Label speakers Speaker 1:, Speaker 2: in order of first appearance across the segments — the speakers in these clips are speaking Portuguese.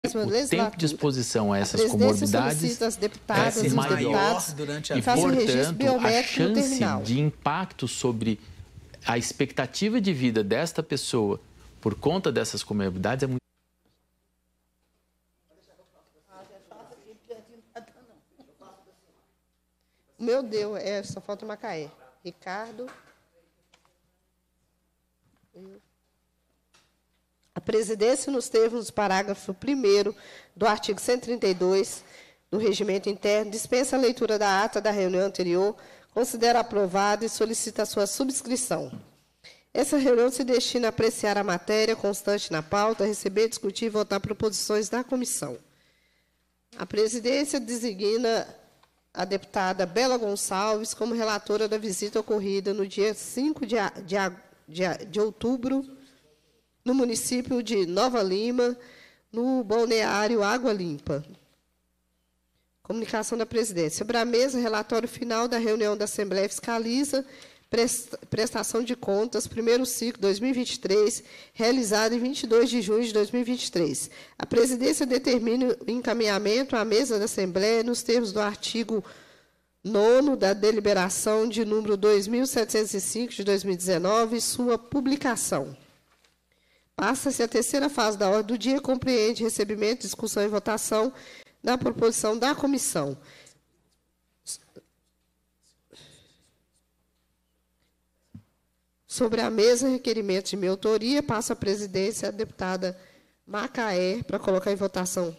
Speaker 1: o tempo de exposição a essas comorbidades
Speaker 2: é maior durante a vida.
Speaker 1: E, portanto, a chance de impacto sobre a expectativa de vida desta pessoa por conta dessas comorbidades é muito.
Speaker 3: Meu Deus, só falta o Macaé. Ricardo. A presidência, nos termos do parágrafo 1º do artigo 132 do Regimento Interno, dispensa a leitura da ata da reunião anterior, considera aprovada e solicita a sua subscrição. Essa reunião se destina a apreciar a matéria constante na pauta, receber, discutir e votar proposições da comissão. A presidência designa a deputada Bela Gonçalves como relatora da visita ocorrida no dia 5 de outubro, no município de Nova Lima, no balneário Água Limpa. Comunicação da presidência. Sobre a mesa, relatório final da reunião da Assembleia Fiscaliza, prestação de contas, primeiro ciclo 2023, realizado em 22 de junho de 2023. A presidência determina o encaminhamento à mesa da Assembleia nos termos do artigo 9º da deliberação de número 2.705 de 2019 e sua publicação. Passa-se a terceira fase da ordem do dia, compreende recebimento, discussão e votação da proposição da comissão. Sobre a mesa, requerimento de minha autoria, passa a presidência a deputada Macaé para colocar em votação.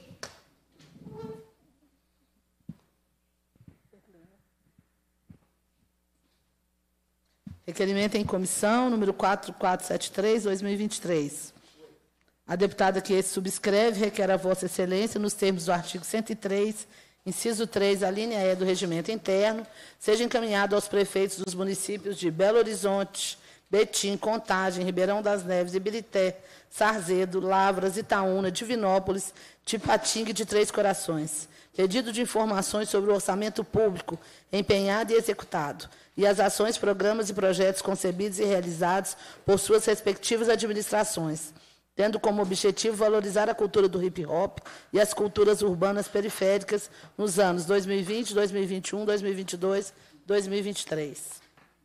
Speaker 4: Requerimento em comissão, número 4473/2023. A deputada que esse subscreve requer a Vossa Excelência, nos termos do artigo 103, inciso 3, a linha E do Regimento Interno, seja encaminhado aos prefeitos dos municípios de Belo Horizonte, Betim, Contagem, Ribeirão das Neves, Ibirité, Sarzedo, Lavras, Itaúna, Divinópolis, Tipatinga e de Três Corações. Pedido de informações sobre o orçamento público empenhado e executado, e as ações, programas e projetos concebidos e realizados por suas respectivas administrações, tendo como objetivo valorizar a cultura do hip-hop e as culturas urbanas periféricas nos anos 2020, 2021, 2022, 2023.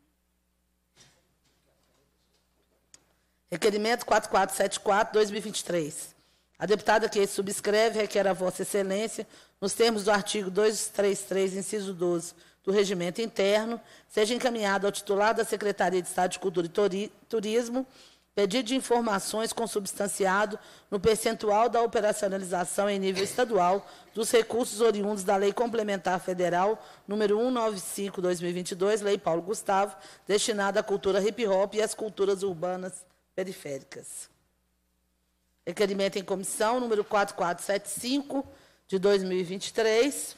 Speaker 4: Requerimento 4474/2023. A deputada que subscreve requer a Vossa Excelência, nos termos do artigo 233, inciso 12, do Regimento Interno, seja encaminhado ao titular da Secretaria de Estado de Cultura e Turismo pedido de informações consubstanciado no percentual da operacionalização em nível estadual dos recursos oriundos da Lei Complementar Federal número 195/2022, Lei Paulo Gustavo, destinada à cultura hip-hop e às culturas urbanas periféricas. Requerimento em comissão, número 4475, de 2023.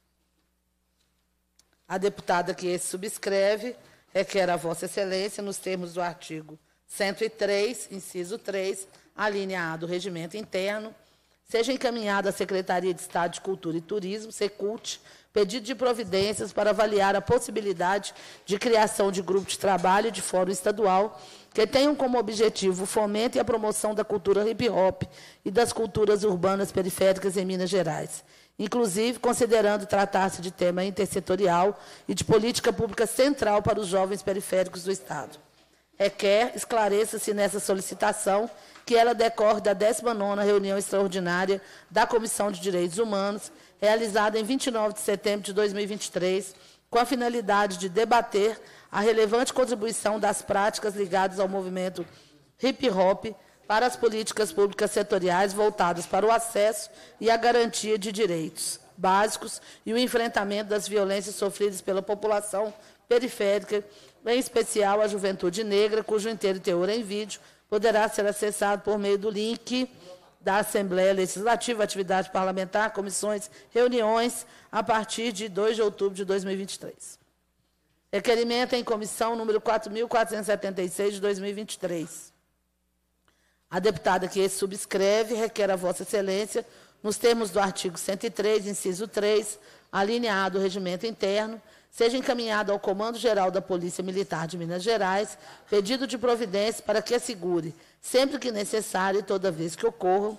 Speaker 4: A deputada que esse subscreve requer a Vossa Excelência, nos termos do artigo 103, inciso 3, a linha A do Regimento Interno, seja encaminhada à Secretaria de Estado de Cultura e Turismo, SECULT, pedido de providências para avaliar a possibilidade de criação de grupo de trabalho de fórum estadual que tenham como objetivo o fomento e a promoção da cultura hip-hop e das culturas urbanas periféricas em Minas Gerais, inclusive considerando tratar-se de tema intersetorial e de política pública central para os jovens periféricos do Estado. Requer, esclareça-se nessa solicitação, que ela decorre da 19ª reunião extraordinária da Comissão de Direitos Humanos, realizada em 29 de setembro de 2023, com a finalidade de debater a relevante contribuição das práticas ligadas ao movimento hip-hop para as políticas públicas setoriais voltadas para o acesso e a garantia de direitos básicos e o enfrentamento das violências sofridas pela população periférica, em especial a juventude negra, cujo inteiro teor em vídeo poderá ser acessado por meio do link da Assembleia Legislativa, atividade parlamentar, comissões, reuniões, a partir de 2 de outubro de 2023. Requerimento em comissão número 4.476, de 2023. A deputada que esse subscreve requer a Vossa Excelência, nos termos do artigo 103, inciso 3, a linha A do Regimento Interno, seja encaminhado ao Comando-Geral da Polícia Militar de Minas Gerais pedido de providência para que assegure, sempre que necessário e toda vez que ocorram,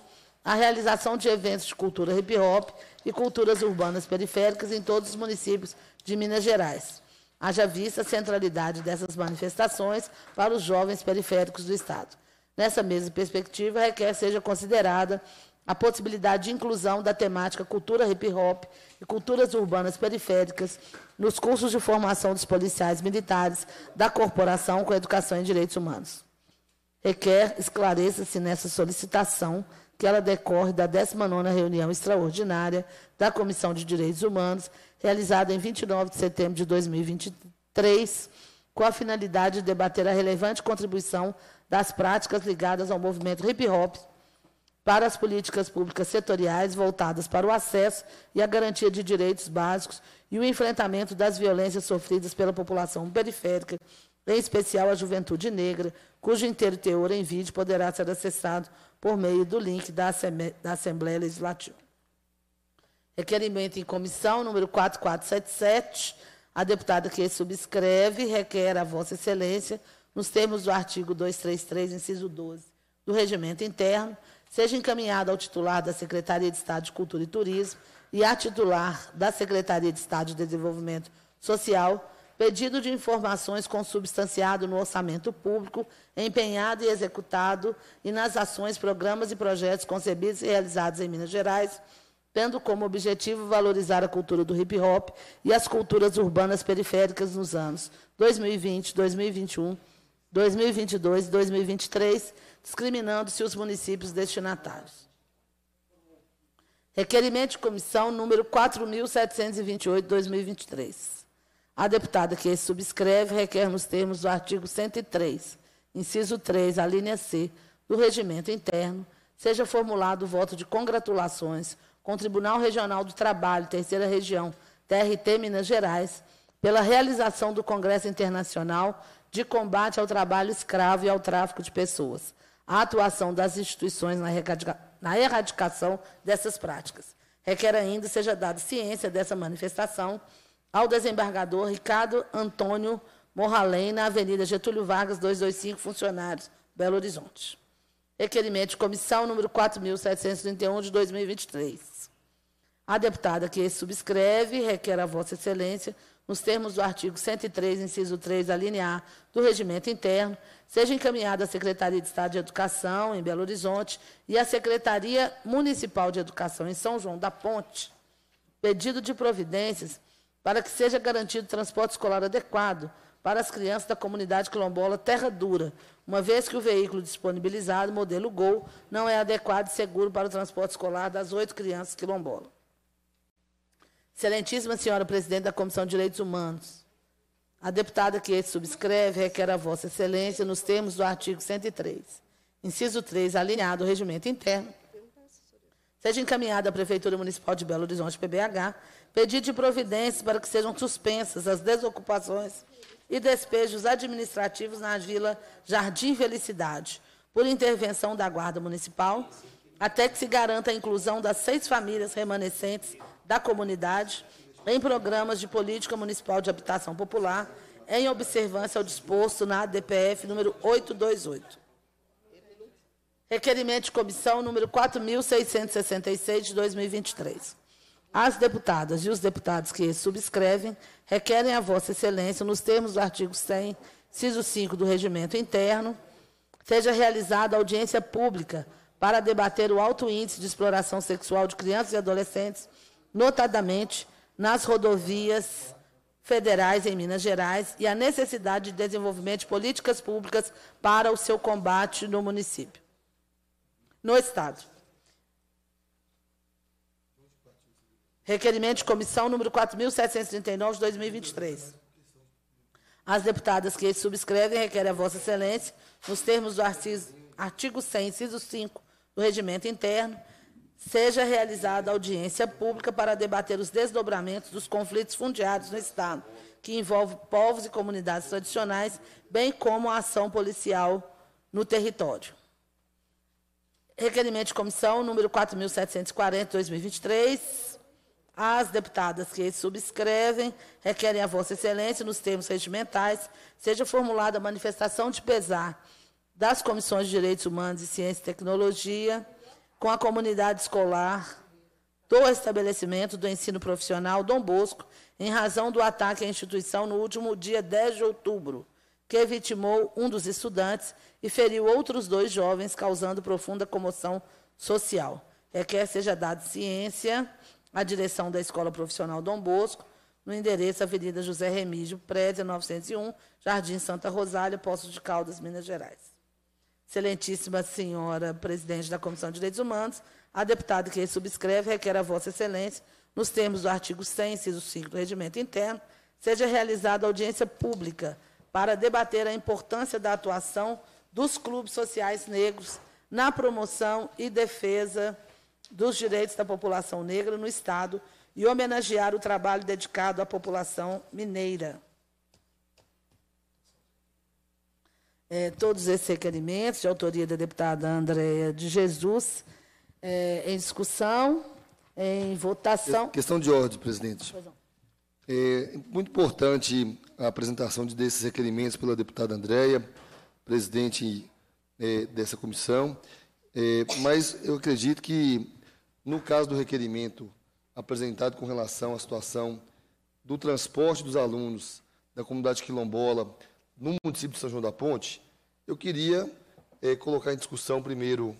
Speaker 4: a realização de eventos de cultura hip-hop e culturas urbanas periféricas em todos os municípios de Minas Gerais. Haja vista a centralidade dessas manifestações para os jovens periféricos do Estado. Nessa mesma perspectiva, requer seja considerada a possibilidade de inclusão da temática cultura hip-hop e culturas urbanas periféricas nos cursos de formação dos policiais militares da Corporação com Educação em Direitos Humanos. Requer esclareça-se nessa solicitação que ela decorre da 19ª reunião extraordinária da Comissão de Direitos Humanos, realizada em 29 de setembro de 2023, com a finalidade de debater a relevante contribuição das práticas ligadas ao movimento hip-hop para as políticas públicas setoriais voltadas para o acesso e a garantia de direitos básicos e o enfrentamento das violências sofridas pela população periférica, em especial a juventude negra, cujo inteiro teor em vídeo poderá ser acessado por meio do link da Assembleia Legislativa. Requerimento em comissão, número 4477, a deputada que subscreve requer a Vossa Excelência, nos termos do artigo 233, inciso 12, do Regimento Interno, seja encaminhado ao titular da Secretaria de Estado de Cultura e Turismo e à titular da Secretaria de Estado de Desenvolvimento Social, pedido de informações consubstanciado no orçamento público, empenhado e executado e nas ações, programas e projetos concebidos e realizados em Minas Gerais, tendo como objetivo valorizar a cultura do hip-hop e as culturas urbanas periféricas nos anos 2020, 2021, 2022 e 2023, discriminando-se os municípios destinatários. Requerimento de comissão número 4.728/2023. A deputada que subscreve requer nos termos do artigo 103, inciso 3, a linha C, do Regimento Interno, seja formulado o voto de congratulações com o Tribunal Regional do Trabalho, Terceira Região, TRT Minas Gerais, pela realização do Congresso Internacional de Combate ao Trabalho Escravo e ao Tráfico de Pessoas, a atuação das instituições na erradicação dessas práticas. Requer ainda seja dada ciência dessa manifestação ao desembargador Ricardo Antônio Morralém, na Avenida Getúlio Vargas, 225, Funcionários, Belo Horizonte. Requerimento de comissão número 4.731, de 2023. A deputada que subscreve requer a Vossa Excelência, nos termos do artigo 103, inciso 3, a linha A do Regimento Interno, seja encaminhada à Secretaria de Estado de Educação, em Belo Horizonte, e à Secretaria Municipal de Educação, em São João da Ponte, pedido de providências para que seja garantido transporte escolar adequado para as crianças da comunidade quilombola Terra Dura, uma vez que o veículo disponibilizado, modelo Gol, não é adequado e seguro para o transporte escolar das 8 crianças quilombolas. Excelentíssima senhora presidente da Comissão de Direitos Humanos, a deputada que subscreve requer a Vossa Excelência, nos termos do artigo 103, inciso 3, alinhado ao Regimento Interno, seja encaminhada à Prefeitura Municipal de Belo Horizonte, PBH, pedido de providências para que sejam suspensas as desocupações e despejos administrativos na Vila Jardim Felicidade, por intervenção da Guarda Municipal, até que se garanta a inclusão das 6 famílias remanescentes da comunidade em programas de política municipal de habitação popular, em observância ao disposto na ADPF número 828. Requerimento de comissão número 4.666, de 2023. As deputadas e os deputados que subscrevem requerem a Vossa Excelência, nos termos do artigo 100, inciso 5 do Regimento Interno, seja realizada audiência pública para debater o alto índice de exploração sexual de crianças e adolescentes, notadamente nas rodovias federais em Minas Gerais, e a necessidade de desenvolvimento de políticas públicas para o seu combate no município. No Estado. Requerimento de comissão número 4.739, de 2023. As deputadas que subscrevem requerem a Vossa Excelência, nos termos do artigo 100, inciso 5 do Regimento Interno, seja realizada audiência pública para debater os desdobramentos dos conflitos fundiários no Estado, que envolve povos e comunidades tradicionais, bem como a ação policial no território. Requerimento de comissão número 4.740, 2023. As deputadas que subscrevem requerem a Vossa Excelência, nos termos regimentais, seja formulada a manifestação de pesar das Comissões de Direitos Humanos e Ciência e Tecnologia, com a comunidade escolar do estabelecimento do ensino profissional Dom Bosco, em razão do ataque à instituição no último dia 10 de outubro, que vitimou um dos estudantes e feriu outros 2 jovens, causando profunda comoção social. Requer seja dada ciência à direção da Escola Profissional Dom Bosco, no endereço Avenida José Remígio, prédio 901, Jardim Santa Rosália, Poços de Caldas, Minas Gerais. Excelentíssima senhora presidente da Comissão de Direitos Humanos, a deputada que subscreve requer a Vossa Excelência, nos termos do artigo 100, inciso 5 do Regimento Interno, seja realizada audiência pública para debater a importância da atuação dos clubes sociais negros na promoção e defesa dos direitos da população negra no Estado e homenagear o trabalho dedicado à população mineira. Todos esses requerimentos, de autoria da deputada Andréia de Jesus, em discussão, em votação.
Speaker 5: Questão de ordem, presidente. É muito importante a apresentação desses requerimentos pela deputada Andréia, presidente dessa comissão, mas eu acredito que, no caso do requerimento apresentado com relação à situação do transporte dos alunos da comunidade quilombola no município de São João da Ponte, eu queria colocar em discussão, primeiro,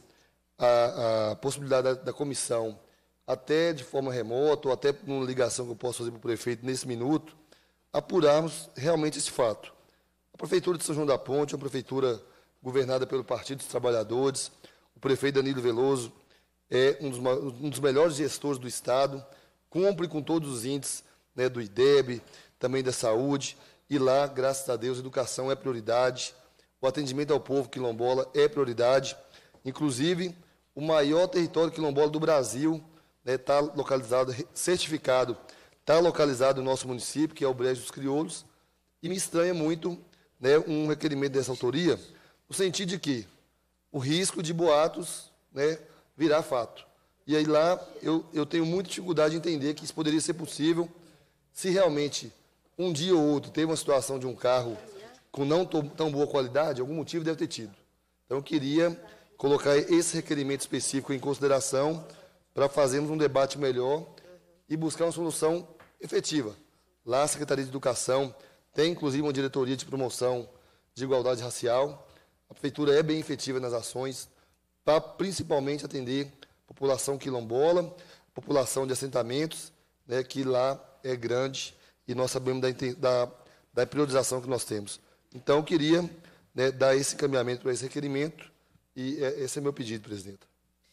Speaker 5: a possibilidade da comissão, até de forma remota, ou até numa ligação que eu posso fazer para o prefeito nesse minuto, apurarmos realmente esse fato. A Prefeitura de São João da Ponte é uma prefeitura governada pelo Partido dos Trabalhadores. O prefeito Danilo Veloso é um dos melhores gestores do Estado, cumpre com todos os índices, né, do IDEB, também da saúde, e lá, graças a Deus, a educação é prioridade, o atendimento ao povo quilombola é prioridade, inclusive o maior território quilombola do Brasil está localizado, certificado, está localizado no nosso município, que é o Brejo dos Crioulos, e me estranha muito, né, um requerimento dessa autoria, no sentido de que o risco de boatos, né, virar fato. E aí lá eu tenho muita dificuldade de entender que isso poderia ser possível se realmente um dia ou outro teve uma situação de um carro com não tão boa qualidade, algum motivo deve ter tido. Então eu queria colocar esse requerimento específico em consideração para fazermos um debate melhor e buscar uma solução efetiva. Lá a Secretaria de Educação tem, inclusive, uma diretoria de promoção de igualdade racial. A Prefeitura é bem efetiva nas ações para, principalmente, atender a população quilombola, população de assentamentos, né, que lá é grande e nós sabemos da priorização que nós temos. Então, eu queria, né, dar esse encaminhamento para esse requerimento e esse é meu pedido, presidenta.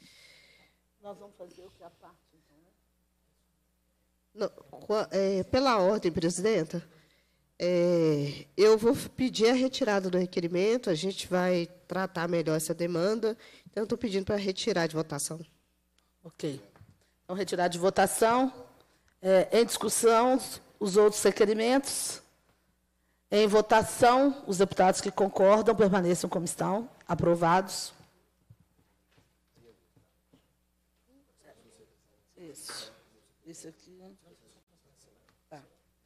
Speaker 4: Nós vamos fazer o que a parte, então,
Speaker 3: né? Não, pela ordem, presidenta, eu vou pedir a retirada do requerimento, a gente vai tratar melhor essa demanda, então estou pedindo para retirar de votação.
Speaker 4: Ok. Então, retirar de votação. Em discussão, os outros requerimentos. Em votação, os deputados que concordam permaneçam como estão. Aprovados. Isso aqui. Tá.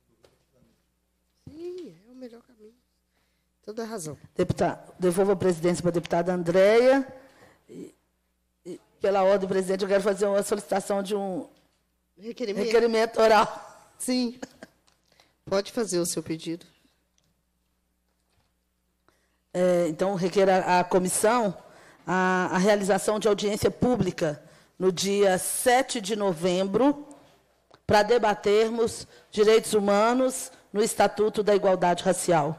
Speaker 3: Sim, é o melhor caminho. Toda a razão.
Speaker 4: Devolvo a presidência para a deputada Andréia. Pela ordem, presidente, eu quero fazer uma solicitação de um requerimento oral.
Speaker 3: Sim. Pode fazer o seu pedido.
Speaker 4: Então, requer a comissão a realização de audiência pública no dia 7 de novembro para debatermos direitos humanos no Estatuto da Igualdade Racial.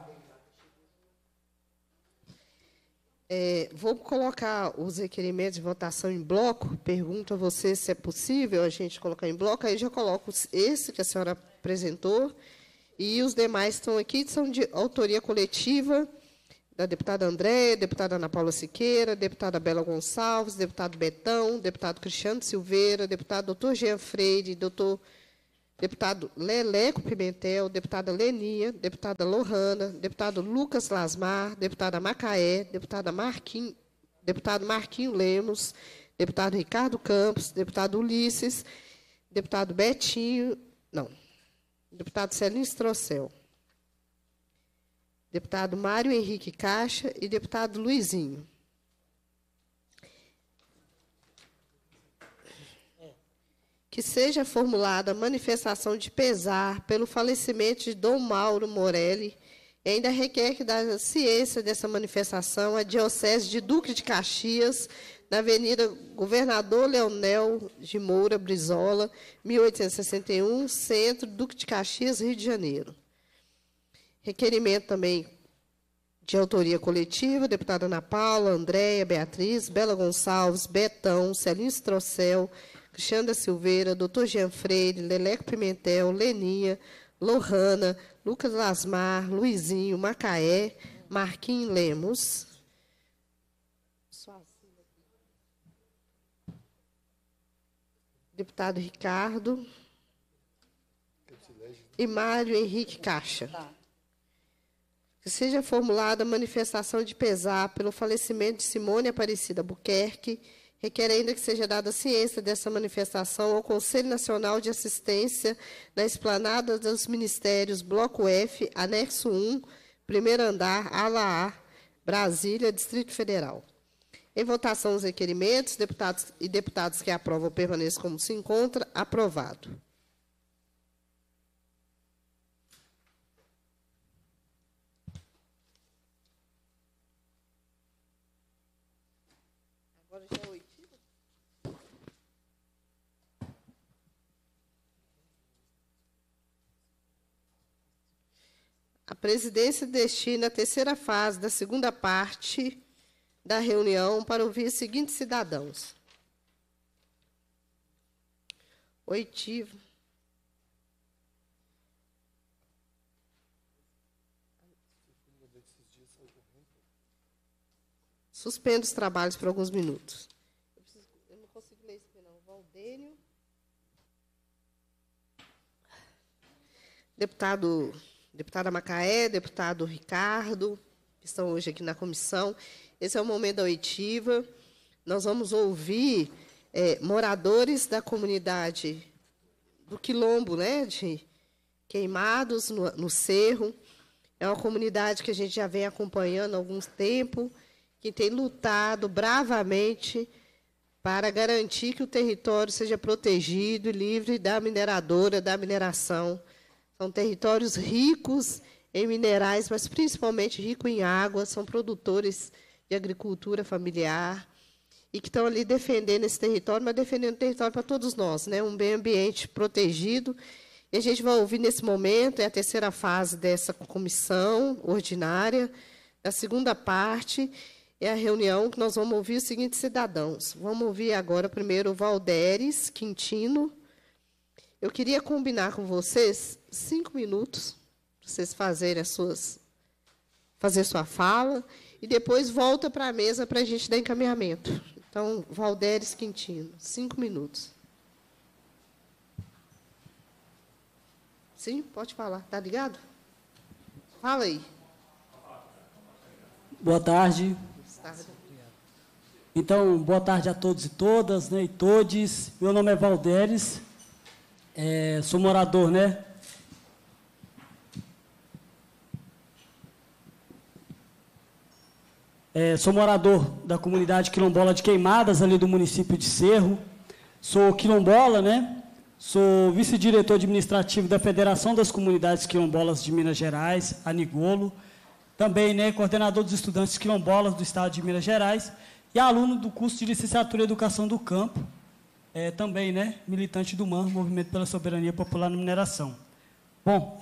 Speaker 3: Vou colocar os requerimentos de votação em bloco. Pergunto a você se é possível a gente colocar em bloco. Aí já coloco esse que a senhora apresentou. E os demais estão aqui, são de autoria coletiva da deputada Andréia, deputada Ana Paula Siqueira, deputada Bela Gonçalves, deputado Betão, deputado Cristiano Silveira, deputado doutor Jean Freire, deputado Leleco Pimentel, deputada Lenia, deputada Lohana, deputado Lucas Lasmar, deputada Macaé, deputado Marquinho Lemos, deputado Ricardo Campos, deputado Ulisses, deputado deputado Celinho Strocel, deputado Mário Henrique Caixa e deputado Luizinho. que seja formulada manifestação de pesar pelo falecimento de Dom Mauro Morelli, e ainda requer que, da ciência dessa manifestação, a Diocese de Duque de Caxias, na Avenida Governador Leonel de Moura Brizola, 1861, Centro, Duque de Caxias, Rio de Janeiro. Requerimento também de autoria coletiva, deputada Ana Paula, Andréia, Beatriz, Bela Gonçalves, Betão, Celinho Strocel, Cristiano da Silveira, doutor Jean Freire, Leleco Pimentel, Leninha, Lohana, Lucas Lasmar, Luizinho, Macaé, Marquinhos Lemos. Deputado Ricardo. E Mário Henrique Caixa. Que seja formulada manifestação de pesar pelo falecimento de Simone Aparecida Buquerque, requer ainda que seja dada ciência dessa manifestação ao Conselho Nacional de Assistência na Esplanada dos Ministérios, Bloco F, Anexo 1, primeiro andar, ala A, Brasília, Distrito Federal. Em votação os requerimentos, deputados e deputadas que aprovam permaneçam como se encontra. Aprovado. Agora já é oitivo. A presidência destina a terceira fase da segunda parte da reunião para ouvir os seguintes cidadãos. Oitivo. Suspendo os trabalhos por alguns minutos. Eu não consigo ler isso aqui, não. Valdênio. Deputada Macaé, deputado Ricardo, que estão hoje aqui na comissão. Esse é o momento da oitiva. Nós vamos ouvir moradores da comunidade do Quilombo, né, de Queimados, no Cerro. É uma comunidade que a gente já vem acompanhando há algum tempo, que tem lutado bravamente para garantir que o território seja protegido e livre da mineradora, da mineração. São territórios ricos em minerais, mas principalmente ricos em água, são produtores de agricultura familiar e que estão ali defendendo esse território, mas defendendo o território para todos nós, né? Um meio ambiente protegido. E a gente vai ouvir nesse momento, é a terceira fase dessa comissão ordinária, a segunda parte é a reunião que nós vamos ouvir os seguintes cidadãos. Vamos ouvir agora primeiro o Valderes Quintino. Eu queria combinar com vocês 5 minutos para vocês fazerem fazer sua fala e depois volta para a mesa para a gente dar encaminhamento. Então, Valderes Quintino, 5 minutos. Sim, pode falar. Está ligado? Fala aí.
Speaker 6: Boa tarde. Então, boa tarde a todos e todas, né, e todes. Meu nome é Valderes, sou morador, né? Sou morador da comunidade quilombola de Queimadas, ali do município de Cerro. Sou quilombola, né? Sou vice-diretor administrativo da Federação das Comunidades Quilombolas de Minas Gerais, Anigolo. Também, né, coordenador dos estudantes quilombolas do estado de Minas Gerais e aluno do curso de licenciatura em Educação do Campo. Também, né, militante do MAN, Movimento pela Soberania Popular na Mineração. Bom,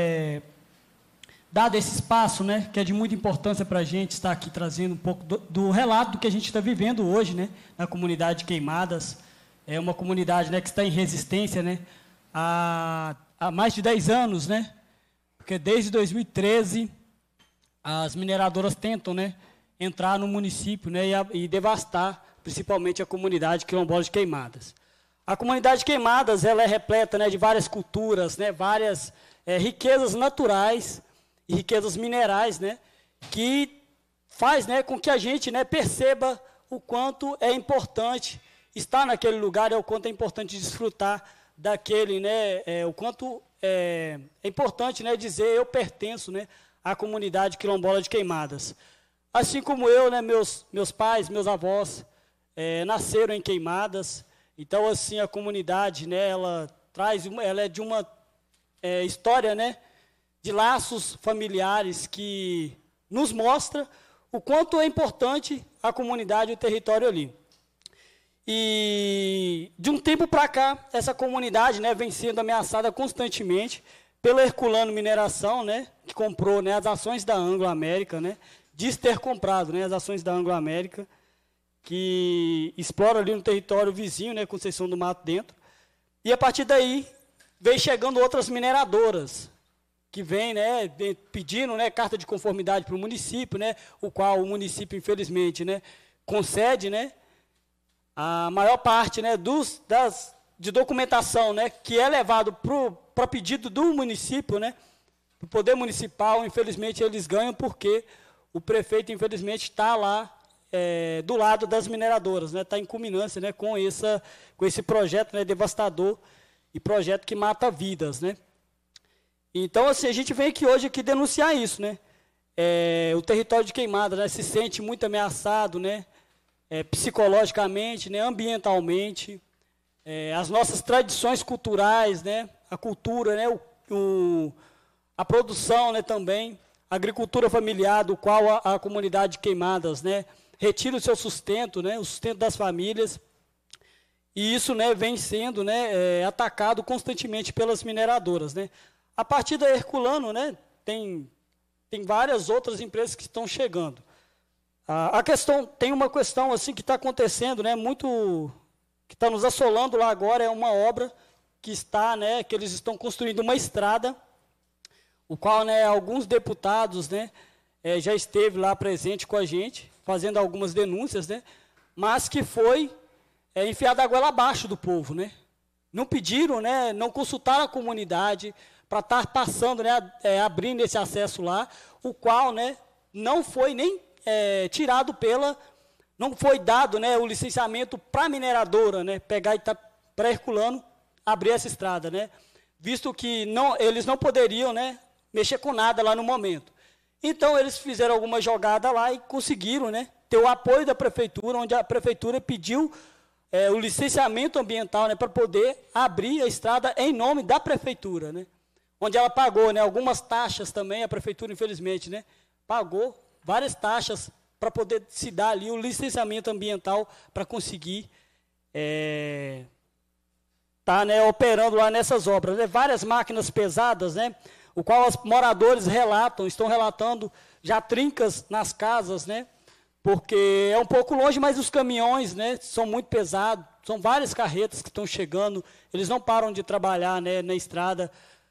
Speaker 6: dado esse espaço, né, que é de muita importância para a gente estar aqui trazendo um pouco do relato do que a gente está vivendo hoje, né, na comunidade de Queimadas. É uma comunidade, né, que está em resistência, né, há mais de 10 anos, né, porque desde 2013 as mineradoras tentam, né, entrar no município, né, e devastar principalmente a comunidade quilombola de Queimadas. A comunidade de Queimadas ela é repleta, né, de várias culturas, né, várias riquezas naturais e riquezas minerais, né, que faz, né, com que a gente, né, perceba o quanto é importante estar naquele lugar, o quanto é importante desfrutar daquele, né, o quanto é importante, né, dizer eu pertenço, né, à comunidade quilombola de Queimadas. Assim como eu, né, meus pais, meus avós nasceram em Queimadas, Então, assim, a comunidade, né, ela é de uma história, né, de laços familiares que nos mostra o quanto é importante a comunidade e o território ali. E de um tempo para cá, essa comunidade, né, vem sendo ameaçada constantemente pela Herculano Mineração, né, que comprou, né, as ações da Anglo América, né, diz ter comprado, né, as ações da Anglo América, que explora ali no território vizinho, né, Conceição do Mato dentro. E a partir daí vem chegando outras mineradoras que vêm, né, pedindo, né, carta de conformidade para o município, né, o qual o município infelizmente, né, concede, né, a maior parte, né, de documentação, né, que é levado para pedido do município, né, para o poder municipal, infelizmente eles ganham porque o prefeito infelizmente está lá do lado das mineradoras, né, está em culminância, né, com esse projeto, né, devastador e projeto que mata vidas, né. Então, assim, a gente vem aqui hoje denunciar isso, né. O território de Queimadas, né, se sente muito ameaçado, né, psicologicamente, né, ambientalmente, as nossas tradições culturais, né, a cultura, né, a produção, né, também, a agricultura familiar, do qual a comunidade de Queimadas, né, retira o seu sustento, né, o sustento das famílias, e isso, né, vem sendo, né, atacado constantemente pelas mineradoras, né. A partir da Herculano, né, tem várias outras empresas que estão chegando. Tem uma questão assim que está acontecendo, né, que está nos assolando lá agora, é uma obra que eles estão construindo uma estrada, o qual, né, alguns deputados, né, já esteve lá presente com a gente, fazendo algumas denúncias, né, mas que foi enfiado a goela abaixo do povo, né. Não pediram, né, não consultaram a comunidade para estar passando, né, abrindo esse acesso lá, o qual, né, não foi nem tirado não foi dado, né, o licenciamento para a mineradora, né, pegar e para Herculano abrir essa estrada, né, visto que eles não poderiam, né, mexer com nada lá no momento. Então eles fizeram alguma jogada lá e conseguiram, né, ter o apoio da prefeitura, onde a prefeitura pediu o licenciamento ambiental, né, para poder abrir a estrada em nome da prefeitura, né, onde ela pagou, né, algumas taxas também, a prefeitura infelizmente, né, pagou várias taxas para poder se dar ali o licenciamento ambiental para conseguir né, operando lá nessas obras, né, várias máquinas pesadas, né, o qual os moradores estão relatando já trincas nas casas, né, porque é um pouco longe, mas os caminhões, né, são muito pesados, são várias carretas que estão chegando, eles não param de trabalhar, né, na estrada.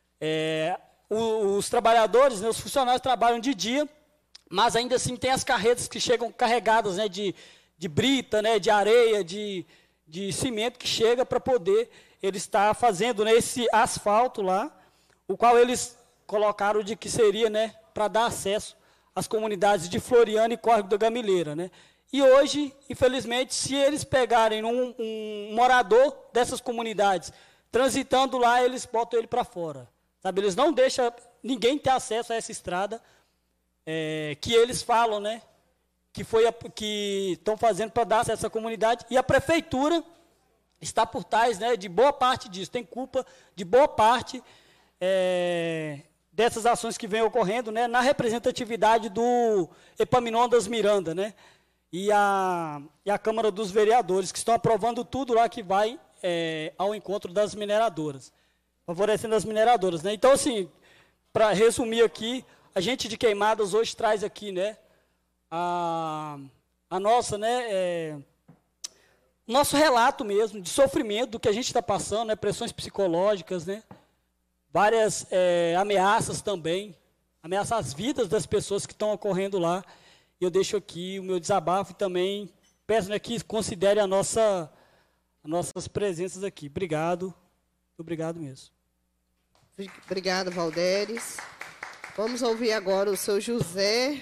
Speaker 6: Os trabalhadores, né, os funcionários trabalham de dia, mas ainda assim tem as carretas que chegam carregadas, né, de brita, né, de areia, de cimento que chega para poder ele estar fazendo, né, esse asfalto lá, o qual eles colocaram de que seria, né, para dar acesso às comunidades de Floriano e Córrego da Gamileira, né. E hoje, infelizmente, se eles pegarem um morador dessas comunidades transitando lá, eles botam ele para fora, sabe? Eles não deixam ninguém ter acesso a essa estrada, que eles falam, né, que estão fazendo para dar acesso à comunidade, e a prefeitura está por trás, né, de boa parte disso, tem culpa de boa parte dessas ações que vêm ocorrendo, né, na representatividade do Epaminondas Miranda, né, e a Câmara dos Vereadores, que estão aprovando tudo lá que vai ao encontro das mineradoras, favorecendo as mineradoras, né. Então, assim, para resumir aqui, a gente de Queimadas hoje traz aqui, né, a nossa, né, nosso relato mesmo de sofrimento do que a gente está passando, né, pressões psicológicas, né, várias ameaças também, ameaçar as vidas das pessoas que estão ocorrendo lá. E eu deixo aqui o meu desabafo e também peço, né, que considere as nossas presenças aqui. Obrigado, obrigado mesmo.
Speaker 3: Obrigada, Valderes. Vamos ouvir agora o seu José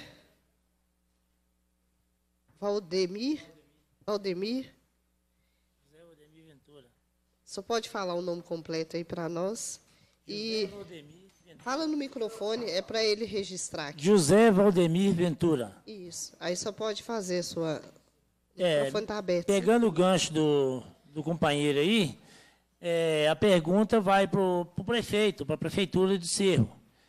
Speaker 3: Valdemir. José Valdemir Ventura. Só pode falar o nome completo aí para nós? E fala no microfone, é para ele registrar aqui.
Speaker 2: José Valdemir Ventura.
Speaker 3: Isso. Aí só pode fazer o microfone está aberto.
Speaker 2: Pegando o gancho do companheiro aí, a pergunta vai para o prefeito, para a Prefeitura de Cerro.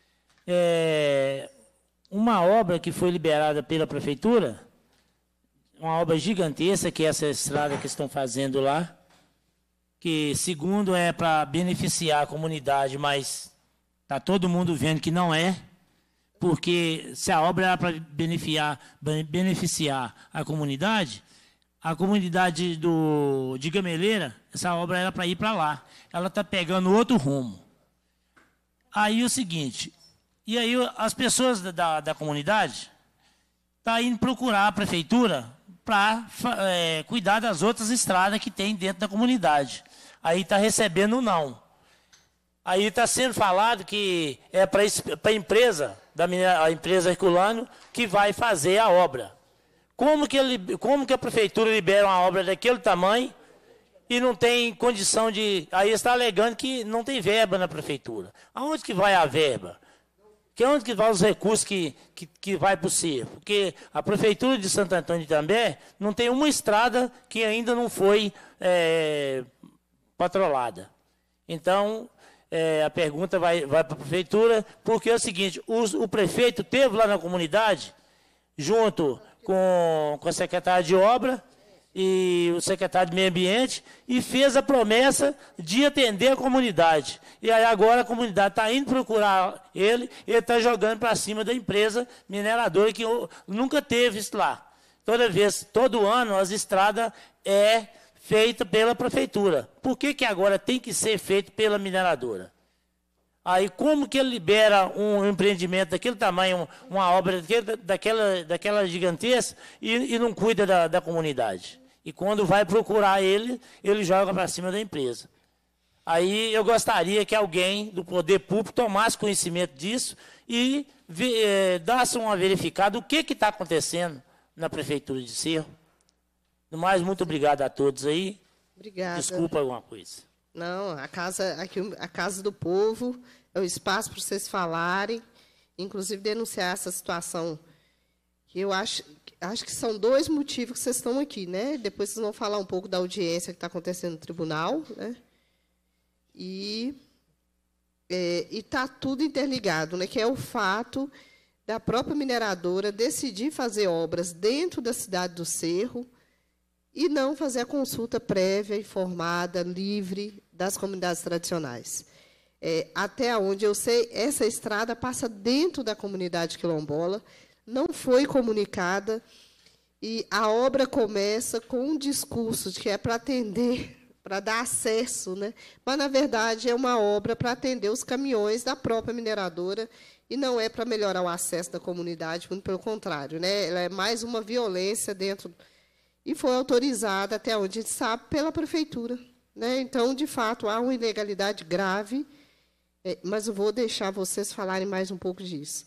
Speaker 2: Uma obra que foi liberada pela Prefeitura, uma obra gigantesca, que é essa estrada que estão fazendo lá, que, segundo, é para beneficiar a comunidade, mas está todo mundo vendo que não é, porque se a obra era para beneficiar a comunidade de Gameleira, essa obra era para ir para lá. Ela está pegando outro rumo. Aí o seguinte, e aí as pessoas da comunidade estão indo procurar a prefeitura para cuidar das outras estradas que tem dentro da comunidade. Aí está recebendo não. Aí está sendo falado que é para a empresa, a empresa Herculano, que vai fazer a obra. Como que a prefeitura libera uma obra daquele tamanho e não tem condição de... Aí está alegando que não tem verba na prefeitura. Aonde que vai a verba? Onde que vai os recursos que vai para o Cerro? Porque a prefeitura de Santo Antônio de Itambé não tem uma estrada que ainda não foi patrolada. Então, a pergunta vai para a prefeitura, porque é o seguinte, o prefeito esteve lá na comunidade, junto com a secretária de obra e o secretário de meio ambiente, e fez a promessa de atender a comunidade. E aí agora a comunidade está indo procurar ele está jogando para cima da empresa mineradora, que nunca teve isso lá. Todo ano, as estradas feita pela prefeitura. Por que agora tem que ser feito pela mineradora? Aí como que ele libera um empreendimento daquele tamanho, uma obra daquela gigantesca e não cuida da comunidade? E quando vai procurar ele joga para cima da empresa. Aí eu gostaria que alguém do poder público tomasse conhecimento disso e dasse uma verificada o que está acontecendo na Prefeitura de Cerro. No mais, muito obrigado a todos aí.
Speaker 3: Obrigada.
Speaker 2: Desculpa alguma coisa.
Speaker 3: Não, a Casa do Povo é o espaço para vocês falarem, inclusive denunciar essa situação, que eu acho que são 2 motivos que vocês estão aqui, né? Depois vocês vão falar um pouco da audiência que está acontecendo no tribunal, né? E está tudo interligado, né? Que é o fato da própria mineradora decidir fazer obras dentro da cidade do Cerro e não fazer a consulta prévia, informada, livre das comunidades tradicionais. Até onde eu sei, essa estrada passa dentro da comunidade quilombola, não foi comunicada, e a obra começa com um discurso de que é para atender, para dar acesso, né? Mas, na verdade, é uma obra para atender os caminhões da própria mineradora e não é para melhorar o acesso da comunidade, muito pelo contrário, né? Ela é mais uma violência dentro... E foi autorizada, até onde a gente sabe, pela prefeitura, né? Então, de fato, há uma ilegalidade grave, mas eu vou deixar vocês falarem mais um pouco disso.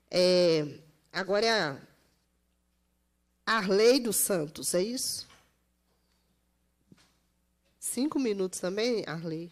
Speaker 3: Agora é a Arley dos Santos, é isso? 5 minutos também, Arley?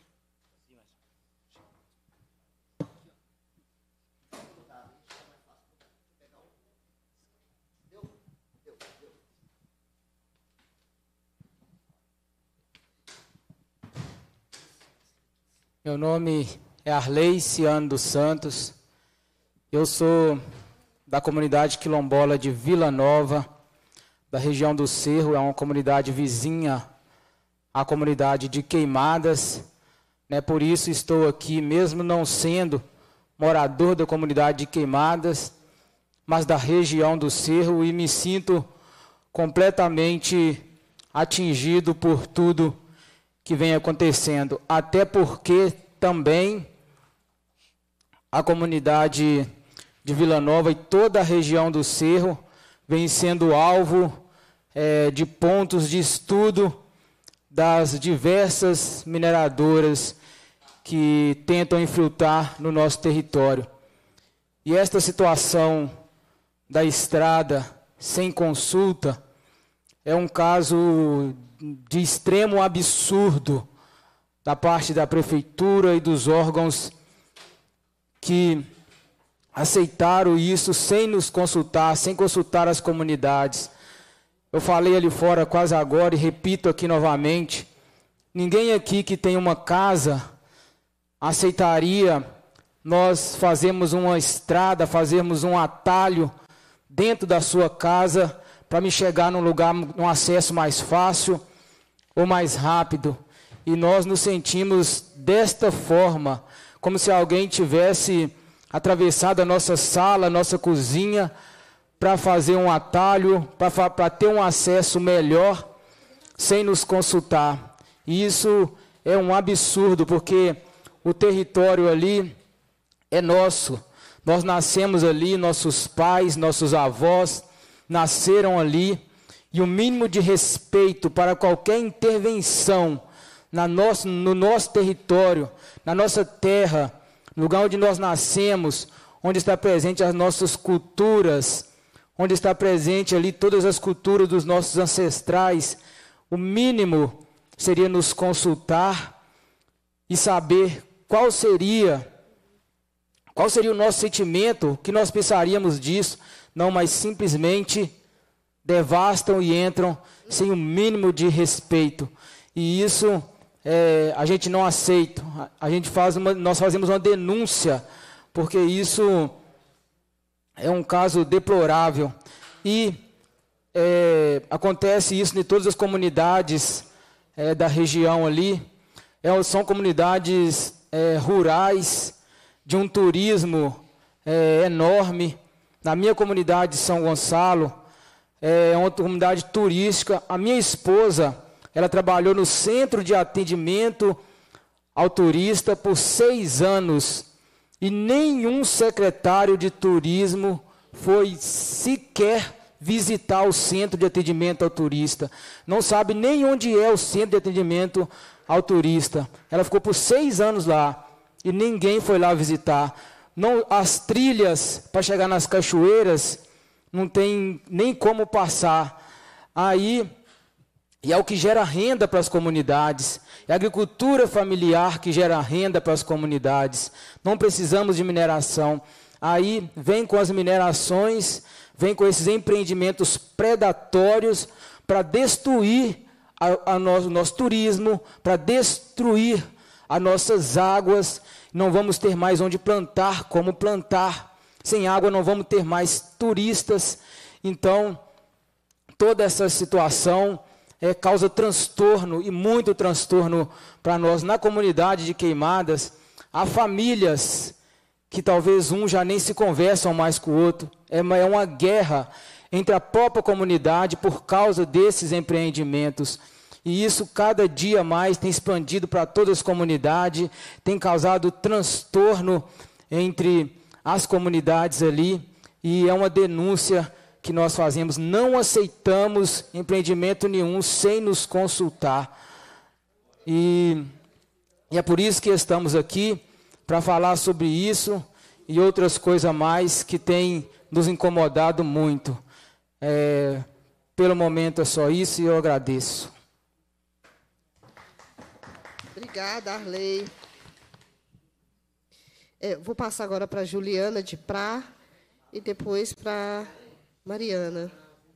Speaker 7: Meu nome é Arley Ciano dos Santos. Eu sou da comunidade quilombola de Vila Nova, da região do Cerro. É uma comunidade vizinha à comunidade de Queimadas. Por isso estou aqui, mesmo não sendo morador da comunidade de Queimadas, mas da região do Cerro, e me sinto completamente atingido por tudo que vem acontecendo, até porque também a comunidade de Vila Nova e toda a região do Cerro vem sendo alvo de pontos de estudo das diversas mineradoras que tentam infiltrar no nosso território. E esta situação da estrada sem consulta é um caso de extremo absurdo da parte da prefeitura e dos órgãos que aceitaram isso sem nos consultar, sem consultar as comunidades. Eu falei ali fora quase agora e repito aqui novamente ninguém aqui que tem uma casa aceitaria nós fazermos uma estrada, fazermos um atalho dentro da sua casa para me chegar num lugar, num acesso mais fácil ou mais rápido. E nós nos sentimos desta forma, como se alguém tivesse atravessado a nossa sala, a nossa cozinha, para fazer um atalho, para ter um acesso melhor, sem nos consultar. E isso é um absurdo, porque o território ali é nosso. Nós nascemos ali, nossos pais, nossos avós nasceram ali, e o mínimo de respeito para qualquer intervenção no nosso território, na nossa terra, no lugar onde nós nascemos, onde está presente as nossas culturas, onde está presente ali todas as culturas dos nossos ancestrais, o mínimo seria nos consultar e saber qual seria o nosso sentimento, o que nós pensaríamos disso. Não, mas simplesmente devastam e entram sem o mínimo de respeito. E isso a gente não aceita. Nós fazemos uma denúncia, porque isso é um caso deplorável. E acontece isso em todas as comunidades da região ali. São comunidades rurais, de um turismo enorme. Na minha comunidade de São Gonçalo, é uma comunidade turística. A minha esposa, ela trabalhou no Centro de Atendimento ao Turista por 6 anos. E nenhum secretário de turismo foi sequer visitar o Centro de Atendimento ao Turista. Não sabe nem onde é o Centro de Atendimento ao Turista. Ela ficou por 6 anos lá e ninguém foi lá visitar. Não, as trilhas para chegar nas cachoeiras não tem nem como passar. E é o que gera renda para as comunidades. É a agricultura familiar que gera renda para as comunidades. Não precisamos de mineração. Aí vem com as minerações, vem com esses empreendimentos predatórios para destruir o nosso turismo, para destruir as nossas águas. Não vamos ter mais onde plantar, como plantar. Sem água não vamos ter mais turistas. Então, toda essa situação causa transtorno, e muito transtorno para nós. Na comunidade de Queimadas, há famílias que talvez um já nem se conversam mais com o outro. É uma guerra entre a própria comunidade por causa desses empreendimentos. E isso cada dia mais tem expandido para todas as comunidades, tem causado transtorno entre as comunidades ali, e é uma denúncia que nós fazemos. Não aceitamos empreendimento nenhum sem nos consultar. E é por isso que estamos aqui, para falar sobre isso e outras coisas mais que têm nos incomodado muito. Pelo momento é só isso, e eu agradeço.
Speaker 3: Obrigada, Arley. Vou passar agora para Juliana de Prá e depois para Maruana.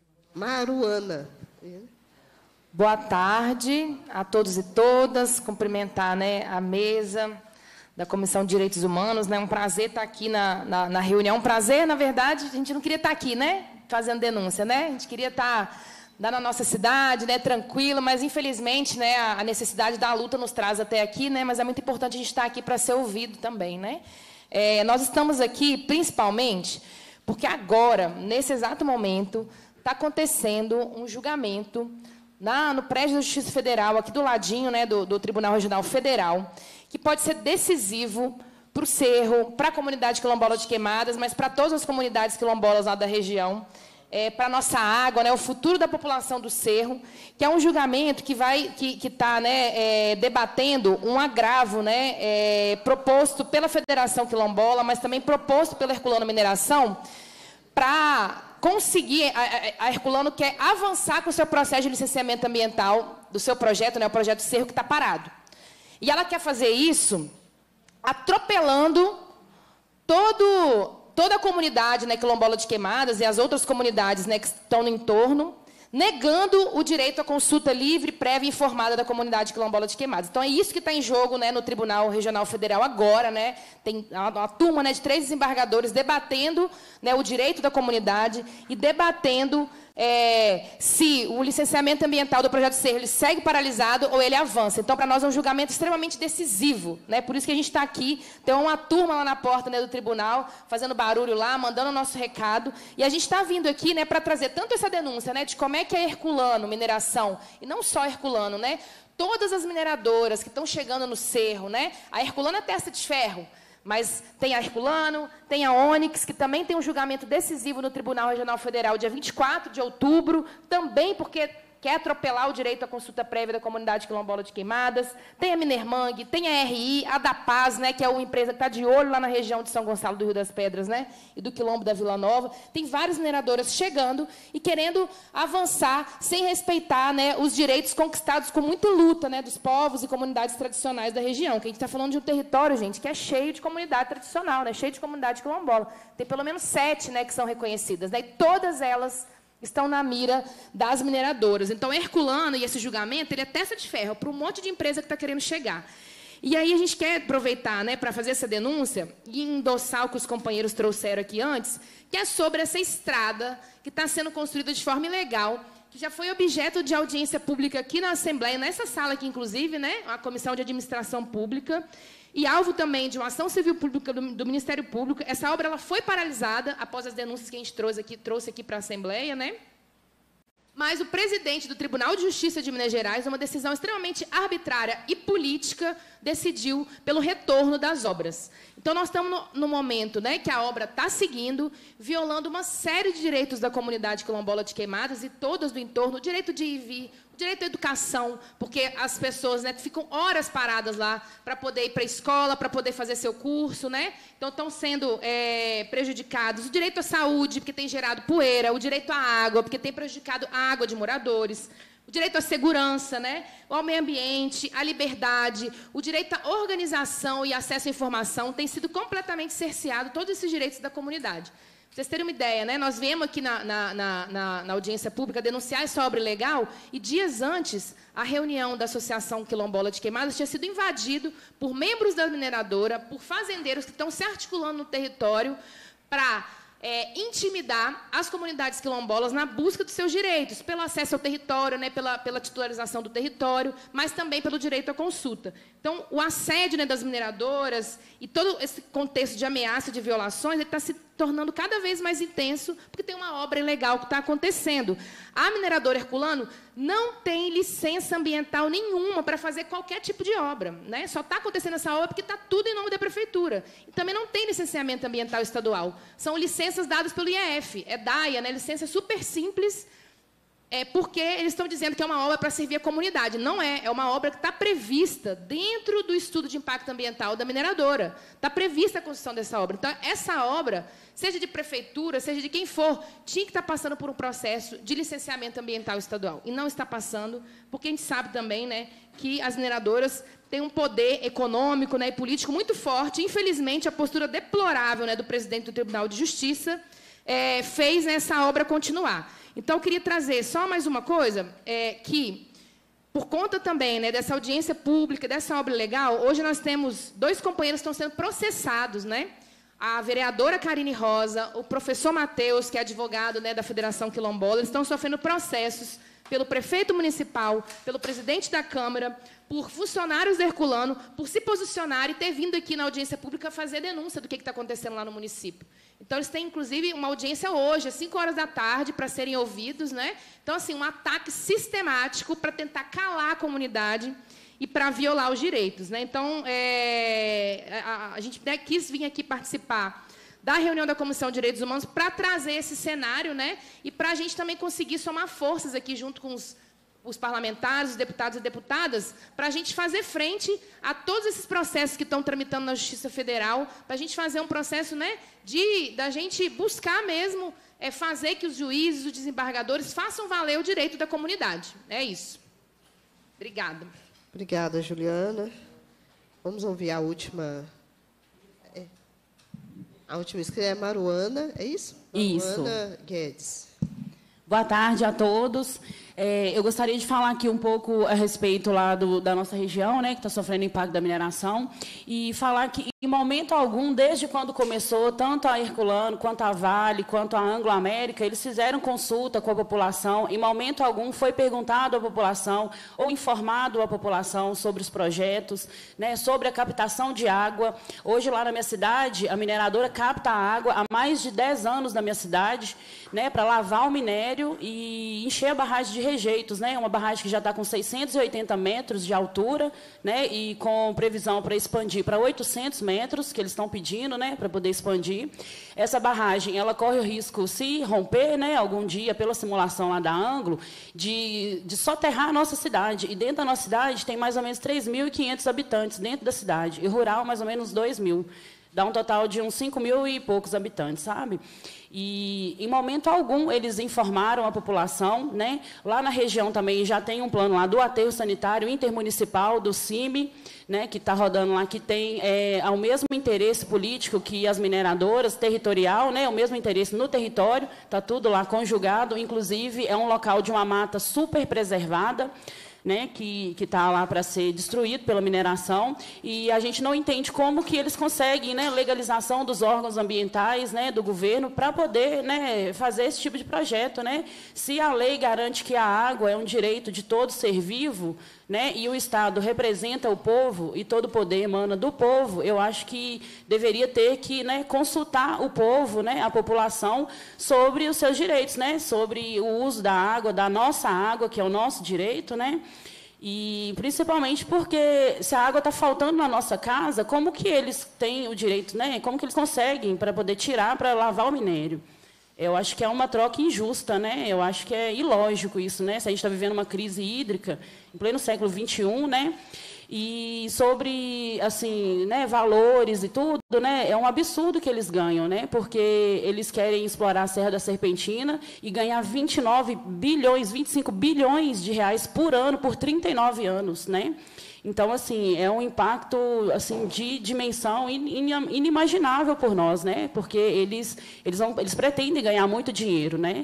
Speaker 8: Boa tarde a todos e todas. Cumprimentar, a mesa da Comissão de Direitos Humanos. É um prazer estar aqui na reunião. Um prazer, na verdade, a gente não queria estar aqui, fazendo denúncia, A gente queria estar na nossa cidade, tranquilo, mas infelizmente, a necessidade da luta nos traz até aqui, mas é muito importante a gente estar aqui para ser ouvido também, nós estamos aqui principalmente porque agora, nesse exato momento, está acontecendo um julgamento no prédio da Justiça Federal, aqui do ladinho, do Tribunal Regional Federal, que pode ser decisivo para o Cerro, para a comunidade quilombola de Queimadas, mas para todas as comunidades quilombolas lá da região, para a nossa água, o futuro da população do Cerro, que é um julgamento que está debatendo um agravo proposto pela Federação Quilombola, mas também proposto pela Herculano Mineração, para conseguir, a Herculano quer avançar com o seu processo de licenciamento ambiental do seu projeto, o projeto Cerro, que está parado. E ela quer fazer isso atropelando toda a comunidade quilombola de Queimadas e as outras comunidades que estão no entorno, negando o direito à consulta livre, prévia e informada da comunidade quilombola de Queimadas. Então, é isso que está em jogo, né, no Tribunal Regional Federal agora. Né, tem uma turma, né, de 3 desembargadores debatendo, né, o direito da comunidade e debatendo se o licenciamento ambiental do projeto Cerro ele segue paralisado ou ele avança. Então, para nós é um julgamento extremamente decisivo. Né, por isso que a gente está aqui, tem uma turma lá na porta, né, do tribunal, fazendo barulho lá, mandando o nosso recado. E a gente está vindo aqui, né, para trazer tanto essa denúncia, né, de como é que a Herculano Mineração, e não só a Herculano, né, todas as mineradoras que estão chegando no Cerro, né, a Herculano é testa de ferro, mas tem a Herculano, tem a Onyx, que também tem um julgamento decisivo no Tribunal Regional Federal, dia 24 de outubro, também porque quer atropelar o direito à consulta prévia da comunidade quilombola de Queimadas. Tem a Minermangue, tem a RI, a da Paz, né, que é uma empresa que está de olho lá na região de São Gonçalo do Rio das Pedras, né, e do Quilombo da Vila Nova. Tem várias mineradoras chegando e querendo avançar sem respeitar, né, os direitos conquistados com muita luta, né, dos povos e comunidades tradicionais da região. Que a gente está falando de um território, gente, que é cheio de comunidade tradicional, né, cheio de comunidade quilombola. Tem pelo menos 7, né, que são reconhecidas, né, e todas elas estão na mira das mineradoras. Então, Herculano e esse julgamento, ele é testa de ferro para um monte de empresa que está querendo chegar. E aí a gente quer aproveitar, né, para fazer essa denúncia e endossar o que os companheiros trouxeram aqui antes, que é sobre essa estrada que está sendo construída de forma ilegal, que já foi objeto de audiência pública aqui na Assembleia, nessa sala aqui, inclusive, né, a Comissão de Administração Pública, e alvo também de uma ação civil pública do Ministério Público. Essa obra ela foi paralisada após as denúncias que a gente trouxe aqui para a Assembleia, né? Mas o presidente do Tribunal de Justiça de Minas Gerais, uma decisão extremamente arbitrária e política, decidiu pelo retorno das obras. Então, nós estamos no momento, né, que a obra está seguindo, violando uma série de direitos da comunidade quilombola de Queimadas e todas do entorno, o direito de ir e vir, o direito à educação, porque as pessoas, né, ficam horas paradas lá para poder ir para a escola, para poder fazer seu curso, né? Então, estão sendo prejudicados. O direito à saúde, porque tem gerado poeira, o direito à água, porque tem prejudicado a água de moradores, o direito à segurança, né, ao meio ambiente, à liberdade, o direito à organização e acesso à informação tem sido completamente cerceado, todos esses direitos da comunidade. Para vocês terem uma ideia, né, nós viemos aqui na audiência pública denunciar essa obra ilegal e, dias antes, a reunião da Associação Quilombola de Queimadas tinha sido invadido por membros da mineradora, por fazendeiros que estão se articulando no território para intimidar as comunidades quilombolas na busca dos seus direitos, pelo acesso ao território, né, pela titularização do território, mas também pelo direito à consulta. Então, o assédio, né, das mineradoras e todo esse contexto de ameaça, de violações, ele está se tornando cada vez mais intenso, porque tem uma obra ilegal que está acontecendo. A mineradora Herculano não tem licença ambiental nenhuma para fazer qualquer tipo de obra, né? Só está acontecendo essa obra porque está tudo em nome da prefeitura. E também não tem licenciamento ambiental estadual. São licenças dadas pelo IEF, é DAIA, né? Licença super simples, porque eles estão dizendo que é uma obra para servir a comunidade. Não é, é uma obra que está prevista dentro do estudo de impacto ambiental da mineradora. Está prevista a construção dessa obra. Então, essa obra, seja de prefeitura, seja de quem for, tinha que estar passando por um processo de licenciamento ambiental estadual. E não está passando, porque a gente sabe também, né, que as mineradoras têm um poder econômico, né, e político muito forte. Infelizmente, a postura deplorável, né, do presidente do Tribunal de Justiça fez, né, essa obra continuar. Então, eu queria trazer só mais uma coisa, que, por conta também, né, dessa audiência pública, dessa obra legal, hoje nós temos 2 companheiros que estão sendo processados, né? A vereadora Karine Rosa, o professor Matheus, que é advogado, né, da Federação Quilombola, eles estão sofrendo processos pelo prefeito municipal, pelo presidente da Câmara, por funcionários da Herculano, por se posicionar e ter vindo aqui na audiência pública fazer denúncia do que está acontecendo lá no município. Então, eles têm, inclusive, uma audiência hoje, às 5 horas da tarde, para serem ouvidos, né? Então, assim, um ataque sistemático para tentar calar a comunidade e para violar os direitos, né? Então, a gente, né, quis vir aqui participar da reunião da Comissão de Direitos Humanos para trazer esse cenário, né? E para a gente também conseguir somar forças aqui junto com os parlamentares, os deputados e deputadas, para a gente fazer frente a todos esses processos que estão tramitando na Justiça Federal, para a gente fazer um processo, né, da gente buscar mesmo fazer que os juízes, os desembargadores façam valer o direito da comunidade. É isso. Obrigada.
Speaker 3: Obrigada, Juliana. Vamos ouvir a última. A última inscrita é Maruana, é isso?
Speaker 9: Isso.
Speaker 3: Maruana Guedes.
Speaker 9: Boa tarde a todos. Eu gostaria de falar aqui um pouco a respeito lá da nossa região, né, que está sofrendo impacto da mineração, e falar que, em momento algum, desde quando começou, tanto a Herculano, quanto a Vale, quanto a Anglo América, eles fizeram consulta com a população. Em momento algum foi perguntado à população ou informado à população sobre os projetos, né, sobre a captação de água. Hoje, lá na minha cidade, a mineradora capta água há mais de 10 anos na minha cidade, né, para lavar o minério e encher a barragem de rejeitos, né? Uma barragem que já está com 680 metros de altura, né? E com previsão para expandir para 800 metros, que eles estão pedindo, né? Para poder expandir. Essa barragem, ela corre o risco, se romper, né? Algum dia, pela simulação lá da Anglo, de soterrar a nossa cidade. E dentro da nossa cidade tem mais ou menos 3.500 habitantes dentro da cidade. E rural, mais ou menos 2.000. Dá um total de uns 5.000 e poucos habitantes, sabe? E, em momento algum, eles informaram a população, né? Lá na região também já tem um plano lá do aterro sanitário intermunicipal, do CIMI, né? Que está rodando lá, que tem o mesmo interesse político que as mineradoras, territorial, né? O mesmo interesse no território, está tudo lá conjugado, inclusive é um local de uma mata super preservada, né, que está lá para ser destruído pela mineração, e a gente não entende como que eles conseguem, né, legalização dos órgãos ambientais, né, do governo para poder, né, fazer esse tipo de projeto, né? Se a lei garante que a água é um direito de todo ser vivo, né, e o Estado representa o povo e todo o poder emana do povo, eu acho que deveria ter que, né, consultar o povo, né, a população, sobre os seus direitos, né, sobre o uso da água, da nossa água, que é o nosso direito, né? E principalmente porque se a água está faltando na nossa casa, como que eles têm o direito, né? Como que eles conseguem para poder tirar para lavar o minério? Eu acho que é uma troca injusta, né? Eu acho que é ilógico isso, né? Se a gente está vivendo uma crise hídrica em pleno século XXI, né? E sobre, assim, né, valores e tudo, né? É um absurdo que eles ganham, né? Porque eles querem explorar a Serra da Serpentina e ganhar 29 bilhões, 25 bilhões de reais por ano por 39 anos, né? Então, assim, é um impacto, assim, de dimensão inimaginável por nós, né? Porque eles pretendem ganhar muito dinheiro, né?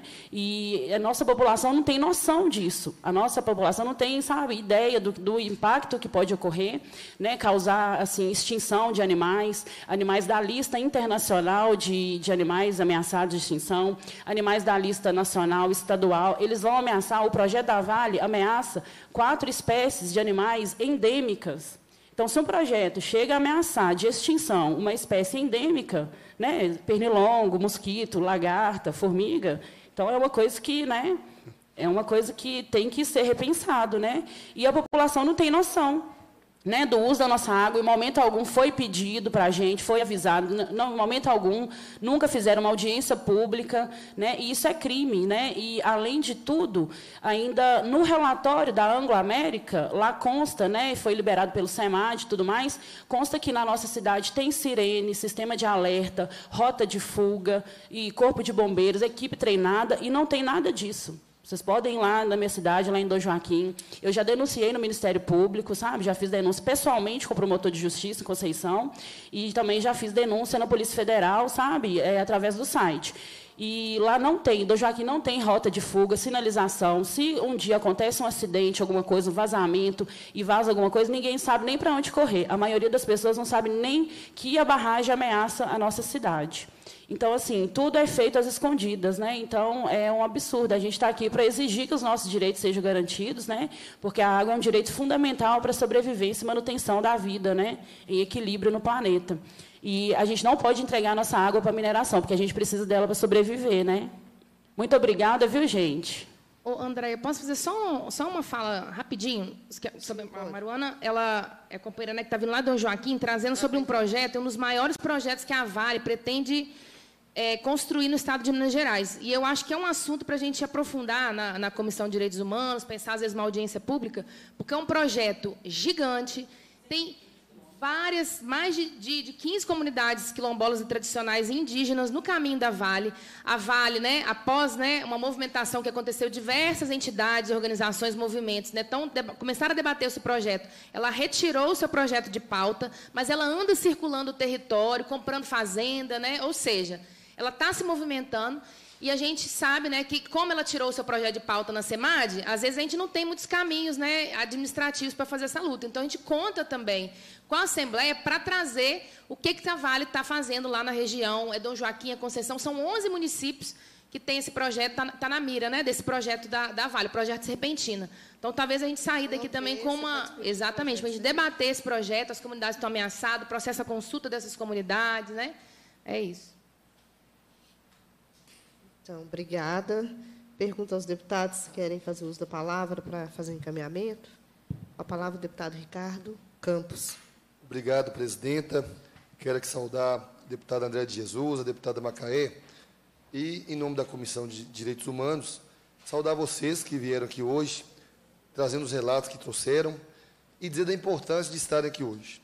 Speaker 9: E a nossa população não tem noção disso. A nossa população não tem, sabe, ideia do impacto que pode ocorrer, né? Causar, assim, extinção de animais da lista internacional de animais ameaçados de extinção, animais da lista nacional, estadual. Eles vão ameaçar, o projeto da Vale ameaça 4 espécies de animais endêmicas. Então, se um projeto chega a ameaçar de extinção uma espécie endêmica, né, pernilongo, mosquito, lagarta, formiga, então é uma coisa que, né, é uma coisa que tem que ser repensado, né? E a população não tem noção, né, do uso da nossa água. Em momento algum foi pedido para a gente, foi avisado, não, em momento algum, nunca fizeram uma audiência pública, né, e isso é crime, né? E, além de tudo, ainda no relatório da Anglo América, lá consta, né, foi liberado pelo SEMAD e tudo mais, consta que na nossa cidade tem sirene, sistema de alerta, rota de fuga, e corpo de bombeiros, equipe treinada, e não tem nada disso. Vocês podem ir lá na minha cidade, lá em Dom Joaquim. Eu já denunciei no Ministério Público, sabe? Já fiz denúncia pessoalmente com o promotor de justiça em Conceição. E também já fiz denúncia na Polícia Federal, sabe? Através do site. E lá não tem, Dom Joaquim não tem rota de fuga, sinalização. Se um dia acontece um acidente, alguma coisa, um vazamento, e vaza alguma coisa, ninguém sabe nem para onde correr. A maioria das pessoas não sabe nem que a barragem ameaça a nossa cidade. Então, assim, tudo é feito às escondidas, né? Então, é um absurdo. A gente está aqui para exigir que os nossos direitos sejam garantidos, né? Porque a água é um direito fundamental para a sobrevivência e manutenção da vida, né? Em equilíbrio no planeta. E a gente não pode entregar a nossa água para a mineração, porque a gente precisa dela para sobreviver, né? Muito obrigada, viu, gente?
Speaker 8: Ô, André, eu posso fazer só uma fala rapidinho? Sobre a Maruana, ela é companheira, né, que está vindo lá do Dom Joaquim, trazendo sobre um projeto, um dos maiores projetos que a Vale pretende construir no estado de Minas Gerais. E eu acho que é um assunto para a gente aprofundar na Comissão de Direitos Humanos, pensar, às vezes, uma audiência pública, porque é um projeto gigante, tem mais de 15 comunidades quilombolas e tradicionais indígenas no caminho da Vale. A Vale, né, após, né, uma movimentação que aconteceu, diversas entidades, organizações, movimentos, né, começaram a debater esse projeto. Ela retirou o seu projeto de pauta, mas ela anda circulando o território, comprando fazenda, né, ou seja, ela está se movimentando. E a gente sabe, né, que como ela tirou o seu projeto de pauta na SEMAD, às vezes a gente não tem muitos caminhos, né, administrativos para fazer essa luta. Então, a gente conta também com a Assembleia para trazer o que a Vale está fazendo lá na região. É Dom Joaquim, a Conceição, são 11 municípios que tem esse projeto, está na mira, né, desse projeto da Vale, projeto Serpentina. Então, talvez a gente sair daqui também com uma... Exatamente, para a gente debater esse projeto, as comunidades estão ameaçadas, processo a consulta dessas comunidades, né? É isso.
Speaker 3: Então, obrigada. Pergunto aos deputados se querem fazer uso da palavra para fazer encaminhamento. A palavra, o deputado Ricardo Campos.
Speaker 5: Obrigado, presidenta. Quero aqui saudar a deputada André de Jesus, a deputada Macaé, e, em nome da Comissão de Direitos Humanos, saudar vocês que vieram aqui hoje, trazendo os relatos que trouxeram, e dizer da importância de estarem aqui hoje.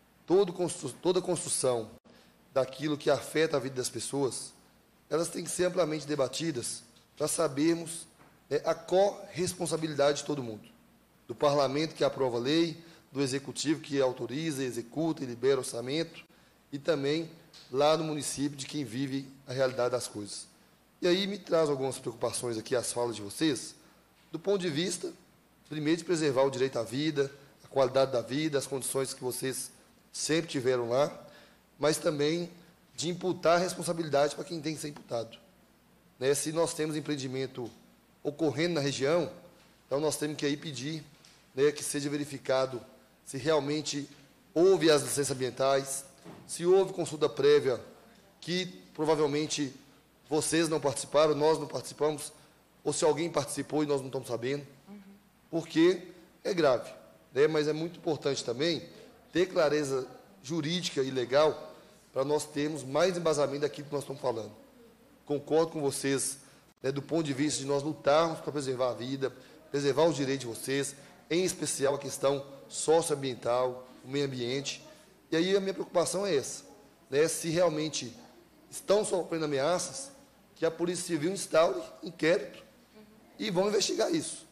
Speaker 5: Toda construção daquilo que afeta a vida das pessoas, elas têm que ser amplamente debatidas para sabermos a corresponsabilidade de todo mundo. Do parlamento que aprova a lei, do executivo que autoriza, executa e libera orçamento, e também lá no município de quem vive a realidade das coisas. E aí me traz algumas preocupações aqui, as falas de vocês, do ponto de vista, primeiro, de preservar o direito à vida, a qualidade da vida, as condições que vocês sempre tiveram lá, mas também de imputar a responsabilidade para quem tem que ser imputado. Né? Se nós temos empreendimento ocorrendo na região, então nós temos que aí pedir, né, que seja verificado se realmente houve as licenças ambientais, se houve consulta prévia, que provavelmente vocês não participaram, nós não participamos, ou se alguém participou e nós não estamos sabendo, porque é grave, né? Mas é muito importante também ter clareza jurídica e legal para nós termos mais embasamento daquilo que nós estamos falando. Concordo com vocês, né, do ponto de vista de nós lutarmos para preservar a vida, preservar os direitos de vocês, em especial a questão socioambiental, o meio ambiente. E aí a minha preocupação é essa, né, se realmente estão sofrendo ameaças, que a Polícia Civil instaure inquérito e vão investigar isso.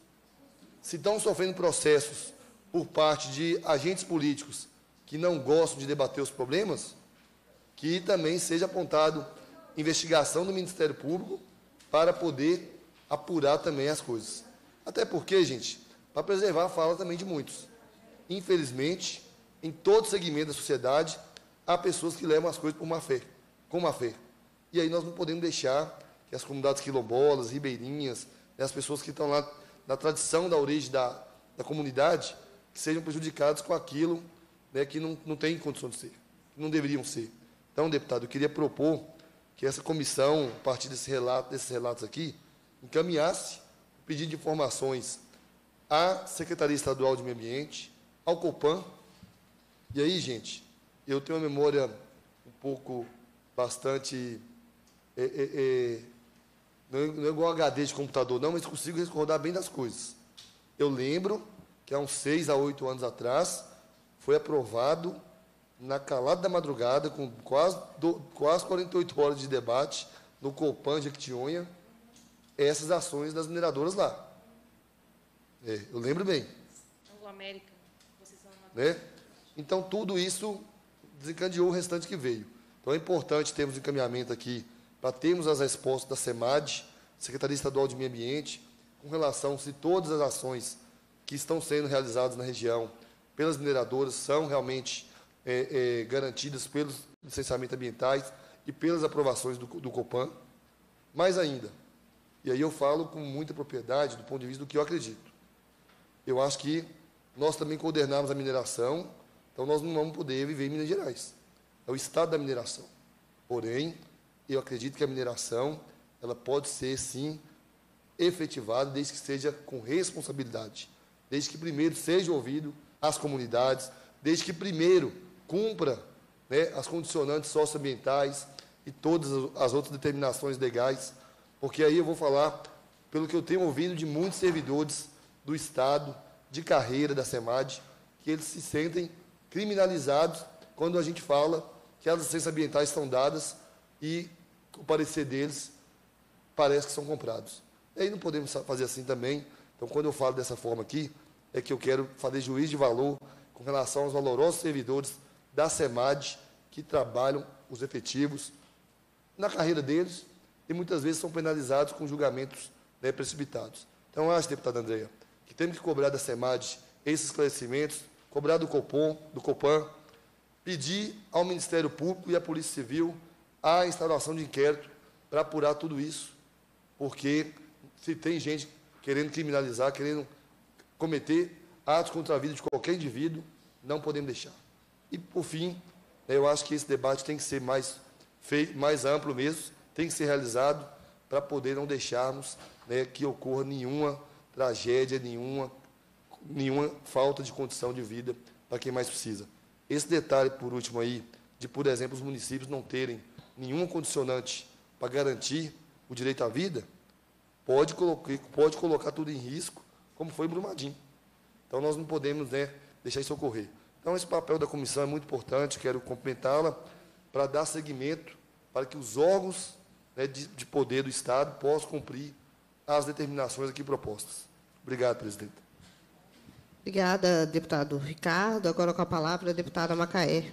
Speaker 5: Se estão sofrendo processos por parte de agentes políticos que não gostam de debater os problemas, que também seja apontado investigação do Ministério Público para poder apurar também as coisas. Até porque, gente, para preservar a fala também de muitos. Infelizmente, em todo segmento da sociedade, há pessoas que levam as coisas por má fé, com má fé. E aí nós não podemos deixar que as comunidades quilombolas, ribeirinhas, né, as pessoas que estão lá na tradição da origem da comunidade, que sejam prejudicadas com aquilo, né, que não tem condição de ser, que não deveriam ser. Então, deputado, eu queria propor que essa comissão, a partir desses relatos aqui, encaminhasse o pedido de informações à Secretaria Estadual de Meio Ambiente, ao Copan. E aí, gente, eu tenho uma memória um pouco bastante... não é igual HD de computador, não, mas consigo recordar bem das coisas. Eu lembro que há uns 6 a 8 anos atrás foi aprovado, na calada da madrugada, com quase 48 horas de debate, no Copan de Jequitinhonha, essas ações das mineradoras lá. Eu lembro bem.
Speaker 8: Anglo-América.
Speaker 5: Né? Então, tudo isso desencadeou o restante que veio. Então, é importante termos encaminhamento aqui para termos as respostas da SEMAD, Secretaria Estadual de Meio Ambiente, com relação se todas as ações que estão sendo realizadas na região pelas mineradoras são realmente garantidas pelos licenciamentos ambientais e pelas aprovações do Copan. Mais ainda, e aí eu falo com muita propriedade do ponto de vista do que eu acredito. Eu acho que nós também coordenamos a mineração, então nós não vamos poder viver em Minas Gerais. É o estado da mineração. Porém, eu acredito que a mineração ela pode ser, sim, efetivada, desde que seja com responsabilidade, desde que primeiro seja ouvido as comunidades, desde que primeiro cumpra, né, as condicionantes socioambientais e todas as outras determinações legais, porque aí eu vou falar pelo que eu tenho ouvido de muitos servidores do Estado, de carreira da SEMAD, que eles se sentem criminalizados quando a gente fala que as licenças ambientais estão dadas e o parecer deles parece que são comprados. E aí não podemos fazer assim também. Então, quando eu falo dessa forma aqui, é que eu quero fazer juízo de valor com relação aos valorosos servidores da SEMAD que trabalham os efetivos na carreira deles e muitas vezes são penalizados com julgamentos, né, precipitados. Então, eu acho, deputada Andréia, que temos que cobrar da SEMAD esses esclarecimentos, cobrar do Copan, pedir ao Ministério Público e à Polícia Civil a instauração de inquérito para apurar tudo isso, porque se tem gente querendo criminalizar, querendo cometer atos contra a vida de qualquer indivíduo, não podemos deixar. E, por fim, eu acho que esse debate tem que ser mais amplo mesmo, tem que ser realizado para poder não deixarmos, né, que ocorra nenhuma tragédia, nenhuma falta de condição de vida para quem mais precisa. Esse detalhe, por último, aí, de, por exemplo, os municípios não terem nenhuma condicionante para garantir o direito à vida, pode colocar tudo em risco, como foi em Brumadinho. Então, nós não podemos, né, deixar isso ocorrer. Então, esse papel da comissão é muito importante, quero cumprimentá-la para dar seguimento para que os órgãos, né, de poder do Estado possam cumprir as determinações aqui propostas. Obrigado, presidente.
Speaker 3: Obrigada, deputado Ricardo. Agora, com a palavra, a deputada Macaé.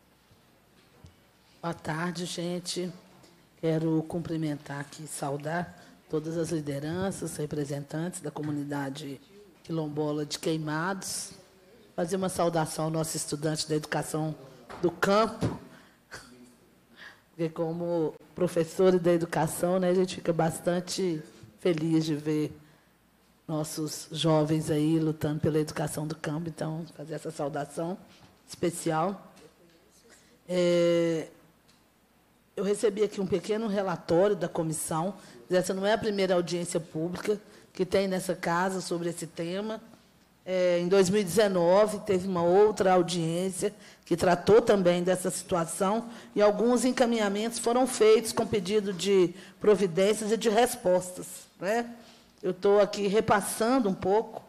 Speaker 4: Boa tarde, gente. Quero cumprimentar aqui, saudar todas as lideranças, representantes da comunidade quilombola de Queimados, fazer uma saudação ao nosso estudante da educação do campo, porque como professora da educação, né, a gente fica bastante feliz de ver nossos jovens aí lutando pela educação do campo, então, fazer essa saudação especial. Eu recebi aqui um pequeno relatório da comissão, essa não é a primeira audiência pública que tem nessa casa sobre esse tema. Em 2019, teve uma outra audiência que tratou também dessa situação e alguns encaminhamentos foram feitos com pedido de providências e de respostas, né? Eu estou aqui repassando um pouco.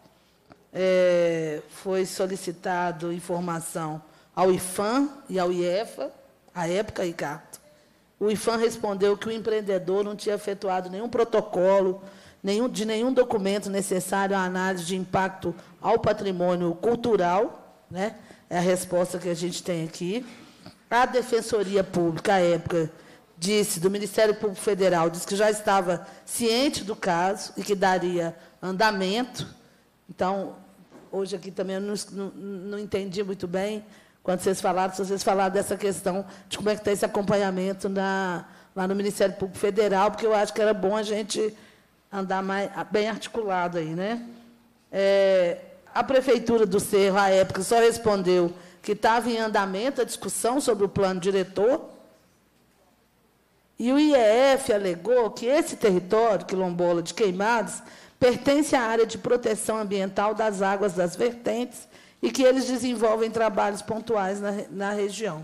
Speaker 4: Foi solicitado informação ao IFAM e ao IEFA, à época, Ricardo. O IFAM respondeu que o empreendedor não tinha efetuado nenhum protocolo, nenhum documento necessário à análise de impacto ao patrimônio cultural, né? É a resposta que a gente tem aqui. A Defensoria Pública, à época, do Ministério Público Federal, disse que já estava ciente do caso e que daria andamento. Então, hoje aqui também eu não entendi muito bem, quando vocês falaram dessa questão de como é que está esse acompanhamento lá no Ministério Público Federal, porque eu acho que era bom a gente andar bem articulado aí, né? A Prefeitura do Cerro, à época, só respondeu que estava em andamento a discussão sobre o plano diretor, e o IEF alegou que esse território, quilombola de Queimados, pertence à área de proteção ambiental das águas das vertentes e que eles desenvolvem trabalhos pontuais na região.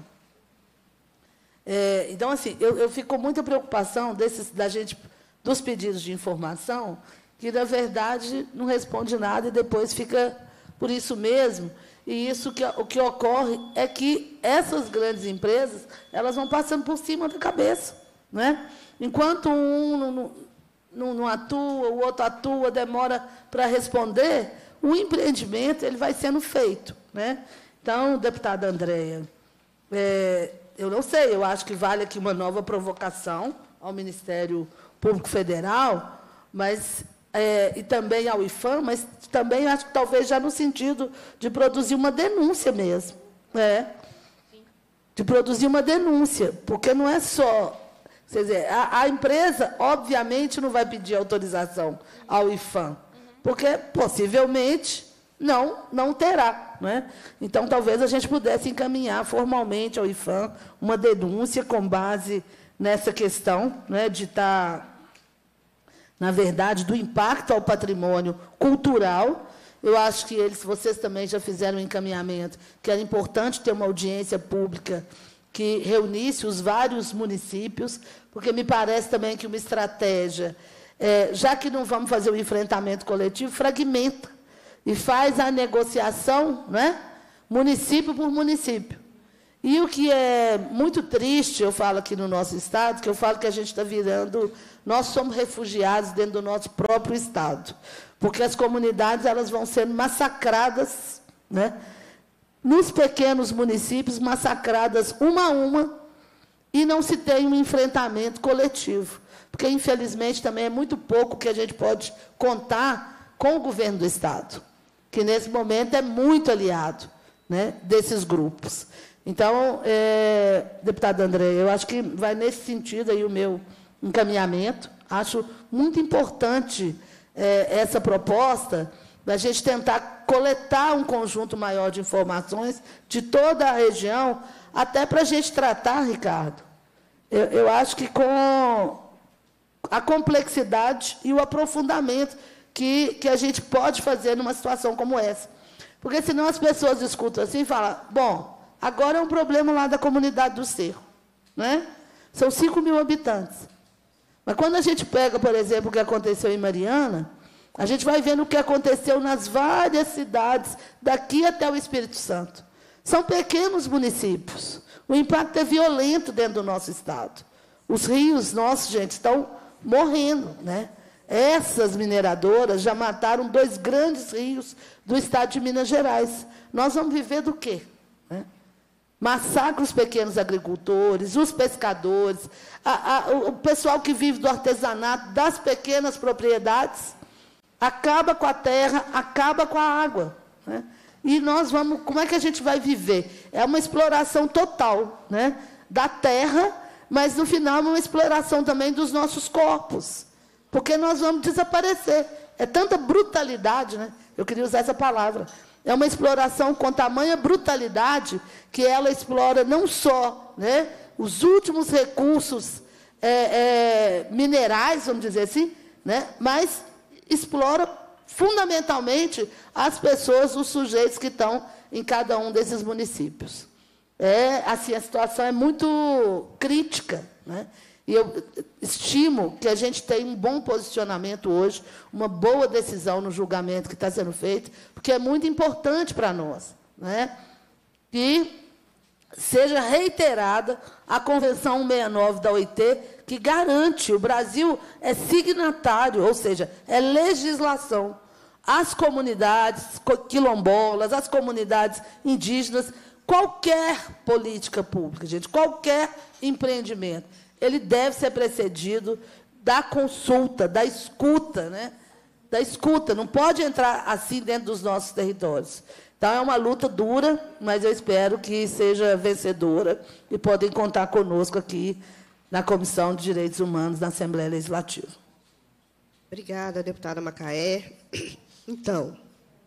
Speaker 4: Então, assim, eu fico com muita preocupação dos pedidos de informação, que, na verdade, não responde nada e depois fica por isso mesmo. E o que ocorre é que essas grandes empresas elas vão passando por cima da cabeça, né? Enquanto um não atua, o outro atua, demora para responder, o empreendimento ele vai sendo feito, né? Então, deputada Andréia, eu não sei, eu acho que vale aqui uma nova provocação ao Ministério Público Federal, mas e também ao IFAM, mas também acho que talvez já no sentido de produzir uma denúncia mesmo, né? De produzir uma denúncia, porque não é só... Quer dizer, a empresa, obviamente, não vai pedir autorização ao IFAM, porque, possivelmente, não terá, né? Então, talvez a gente pudesse encaminhar formalmente ao IFAM uma denúncia com base nessa questão, né, de estar, na verdade, do impacto ao patrimônio cultural. Eu acho que vocês também já fizeram um encaminhamento, que era importante ter uma audiência pública que reunisse os vários municípios, porque me parece também que uma estratégia, já que não vamos fazer o enfrentamento coletivo, fragmenta e faz a negociação, né, município por município. E o que é muito triste, eu falo aqui no nosso Estado, que eu falo que a gente está virando... Nós somos refugiados dentro do nosso próprio Estado, porque as comunidades elas vão sendo massacradas, né, nos pequenos municípios, massacradas uma a uma, e não se tem um enfrentamento coletivo. Porque, infelizmente, também é muito pouco que a gente pode contar com o governo do Estado, que, nesse momento, é muito aliado, né, desses grupos. Então, deputada André, eu acho que vai nesse sentido aí o meu encaminhamento. Acho muito importante essa proposta, da gente tentar coletar um conjunto maior de informações de toda a região, até para a gente tratar, Ricardo, eu acho que com a complexidade e o aprofundamento que a gente pode fazer numa situação como essa. Porque, senão, as pessoas escutam assim e falam, bom, agora é um problema lá da comunidade do Cerro, né? São 5.000 habitantes. Mas, quando a gente pega, por exemplo, o que aconteceu em Mariana, a gente vai vendo o que aconteceu nas várias cidades, daqui até o Espírito Santo. São pequenos municípios. O impacto é violento dentro do nosso Estado. Os rios nossos, gente, estão morrendo, né? Essas mineradoras já mataram 2 grandes rios do Estado de Minas Gerais. Nós vamos viver do quê? Né? Massacra os pequenos agricultores, os pescadores, o pessoal que vive do artesanato, das pequenas propriedades, acaba com a terra, acaba com a água, né? E nós vamos, como é que a gente vai viver? É uma exploração total, né, da terra, mas, no final, uma exploração também dos nossos corpos, porque nós vamos desaparecer. É tanta brutalidade, né? Eu queria usar essa palavra. É uma exploração com tamanha brutalidade que ela explora não só, né, os últimos recursos minerais, vamos dizer assim, né, mas explora fundamentalmente as pessoas, os sujeitos que estão em cada um desses municípios. Assim, a situação é muito crítica, né? E eu estimo que a gente tem um bom posicionamento hoje, uma boa decisão no julgamento que está sendo feito, porque é muito importante para nós, né, que seja reiterada a Convenção 169 da OIT, que garante, o Brasil é signatário, ou seja, é legislação, as comunidades quilombolas, as comunidades indígenas, qualquer política pública, gente, qualquer empreendimento, ele deve ser precedido da consulta, da escuta, né? Da escuta, não pode entrar assim dentro dos nossos territórios. Então, é uma luta dura, mas eu espero que seja vencedora e podem contar conosco aqui na Comissão de Direitos Humanos da Assembleia Legislativa.
Speaker 3: Obrigada, deputada Macaé. Então,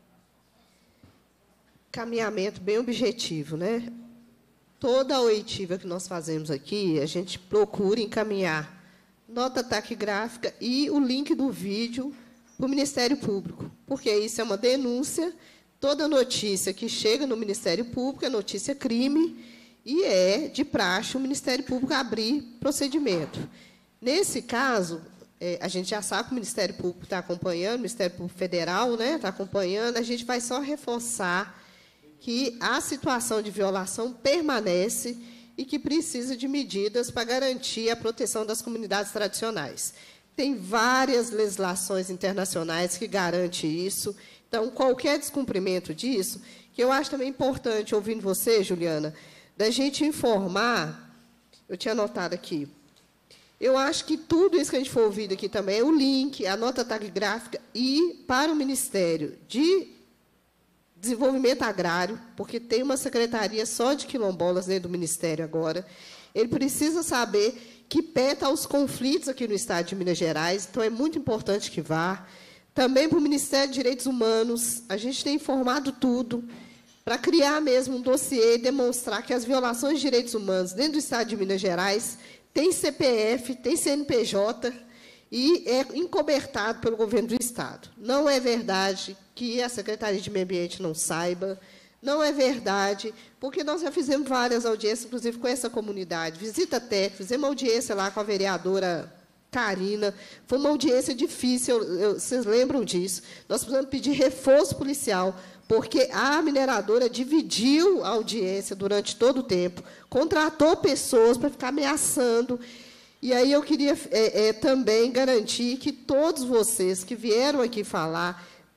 Speaker 3: caminhamento bem objetivo, né? Toda a oitiva que nós fazemos aqui, a gente procura encaminhar nota taquigráfica e o link do vídeo para o Ministério Público, porque isso é uma denúncia. Toda notícia que chega no Ministério Público é notícia crime e é de praxe o Ministério Público abrir procedimento. Nesse caso, a gente já sabe que o Ministério Público está acompanhando, o Ministério Público Federal, né, está acompanhando, a gente vai só reforçar que a situação de violação permanece e que precisa de medidas para garantir a proteção das comunidades tradicionais. Tem várias legislações internacionais que garantem isso. Então, qualquer descumprimento disso, que eu acho também importante, ouvindo você, Juliana, da gente informar, eu tinha anotado aqui, eu acho que tudo isso que a gente for ouvido aqui também é o link, a nota taquigráfica e para o Ministério de Desenvolvimento Agrário, porque tem uma secretaria só de quilombolas dentro do Ministério agora. Ele precisa saber que pé está os conflitos aqui no Estado de Minas Gerais, então é muito importante que vá. Também para o Ministério de Direitos Humanos, a gente tem informado tudo, para criar mesmo um dossiê e demonstrar que as violações de direitos humanos dentro do Estado de Minas Gerais tem CPF, tem CNPJ, e é encobertado pelo governo do Estado. Não é verdade que a Secretaria de Meio Ambiente não saiba, não é verdade, porque nós já fizemos várias audiências, inclusive com essa comunidade, visita técnica, fizemos audiência lá com a vereadora Karina, foi uma audiência difícil, vocês lembram disso, nós precisamos pedir reforço policial, porque a mineradora dividiu a audiência durante todo o tempo, contratou pessoas para ficar ameaçando. E aí eu queria também garantir que todos vocês que vieram aqui falar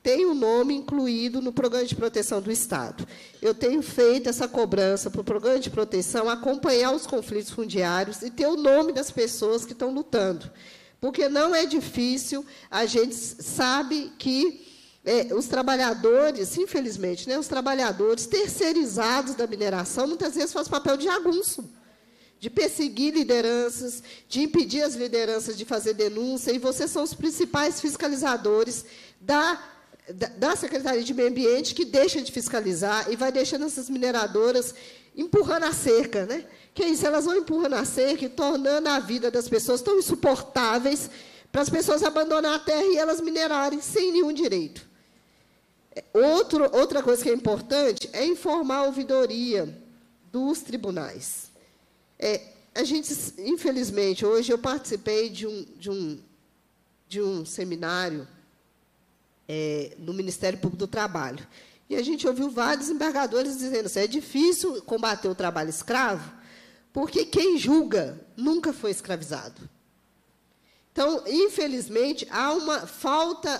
Speaker 3: tem o nome incluído no Programa de Proteção do Estado. Eu tenho feito essa cobrança para o Programa de Proteção acompanhar os conflitos fundiários e ter o nome das pessoas que estão lutando. Porque não é difícil, a gente sabe que os trabalhadores, infelizmente, né, os trabalhadores terceirizados da mineração, muitas vezes fazem papel de jagunço, de perseguir lideranças, de impedir as lideranças de fazer denúncia, e vocês são os principais fiscalizadores da Secretaria de Meio Ambiente, que deixa de fiscalizar e vai deixando essas mineradoras empurrando a cerca, né? Que é isso, elas vão empurrando a cerca e tornando a vida das pessoas tão insuportáveis para as pessoas abandonarem a terra e elas minerarem sem nenhum direito. Outra coisa que é importante é informar a ouvidoria dos tribunais. A gente, infelizmente, hoje eu participei de um seminário no Ministério Público do Trabalho. E a gente ouviu vários embargadores dizendo assim, é difícil combater o trabalho escravo, porque quem julga nunca foi escravizado. Então, infelizmente, há uma falta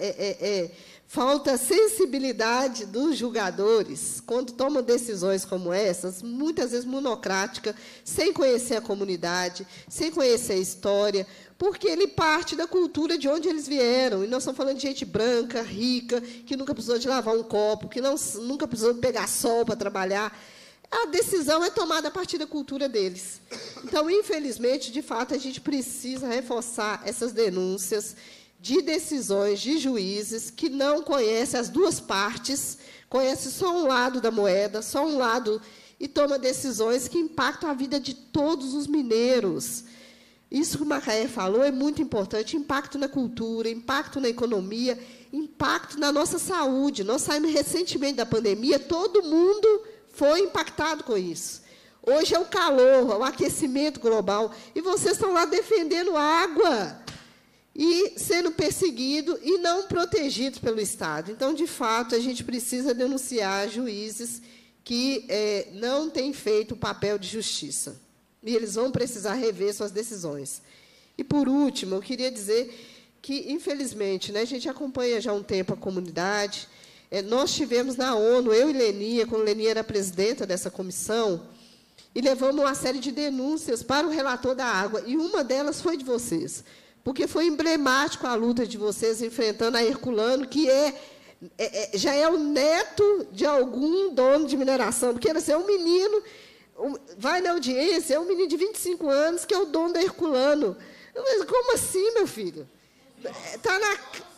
Speaker 3: sensibilidade dos julgadores, quando tomam decisões como essas, muitas vezes monocráticas, sem conhecer a comunidade, sem conhecer a história, porque ele parte da cultura de onde eles vieram. E nós estamos falando de gente branca, rica, que nunca precisou de lavar um copo, que nunca precisou pegar sol para trabalhar. A decisão é tomada a partir da cultura deles. Então, infelizmente, de fato, a gente precisa reforçar essas denúncias de decisões de juízes que não conhecem as duas partes, conhecem só um lado da moeda, só um lado, e toma decisões que impactam a vida de todos os mineiros. Isso que o Macaé falou é muito importante, impacto na cultura, impacto na economia, impacto na nossa saúde. Nós saímos recentemente da pandemia, todo mundo foi impactado com isso. Hoje é o calor, o aquecimento global, e vocês estão lá defendendo água e sendo perseguidos e não protegidos pelo Estado. Então, de fato, a gente precisa denunciar juízes que não têm feito o papel de justiça. E eles vão precisar rever suas decisões. E, por último, eu queria dizer que, infelizmente, né, a gente acompanha já há um tempo a comunidade. Nós tivemos na ONU, eu e Lenia, quando Lenia era presidenta dessa comissão, e levamos uma série de denúncias para o relator da água, e uma delas foi de vocês, porque foi emblemático a luta de vocês enfrentando a Herculano, que já é o neto de algum dono de mineração, porque ele é um menino, vai na audiência, é um menino de 25 anos, que é o dono da Herculano. Mas como assim, meu filho? Está na...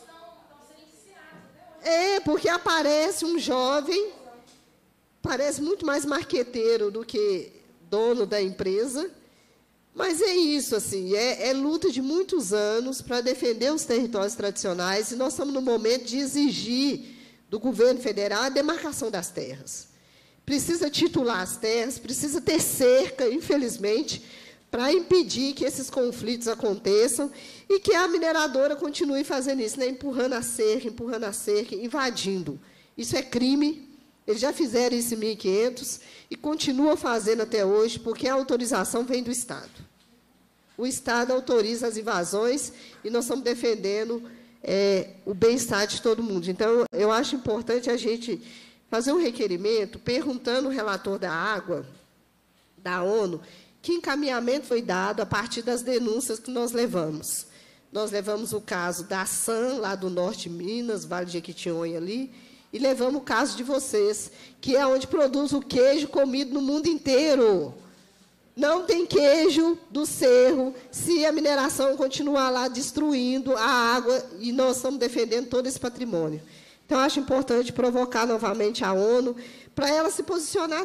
Speaker 3: porque aparece um jovem, parece muito mais marqueteiro do que dono da empresa, mas é isso, assim, é luta de muitos anos para defender os territórios tradicionais, e nós estamos no momento de exigir do governo federal a demarcação das terras. Precisa titular as terras, precisa ter cerca, infelizmente, para impedir que esses conflitos aconteçam e que a mineradora continue fazendo isso, né? empurrando a cerca, invadindo. Isso é crime, eles já fizeram isso em 1500 e continuam fazendo até hoje, porque a autorização vem do Estado. O Estado autoriza as invasões e nós estamos defendendo o bem-estar de todo mundo. Então, eu acho importante a gente fazer um requerimento perguntando ao relator da água, da ONU, que encaminhamento foi dado a partir das denúncias que nós levamos. Nós levamos o caso da SAM, lá do norte de Minas, Vale de Jequitinhonha, ali, e levamos o caso de vocês, que é onde produz o queijo comido no mundo inteiro. Não tem queijo do cerro se a mineração continuar lá destruindo a água, e nós estamos defendendo todo esse patrimônio. Então, acho importante provocar novamente a ONU para ela se posicionar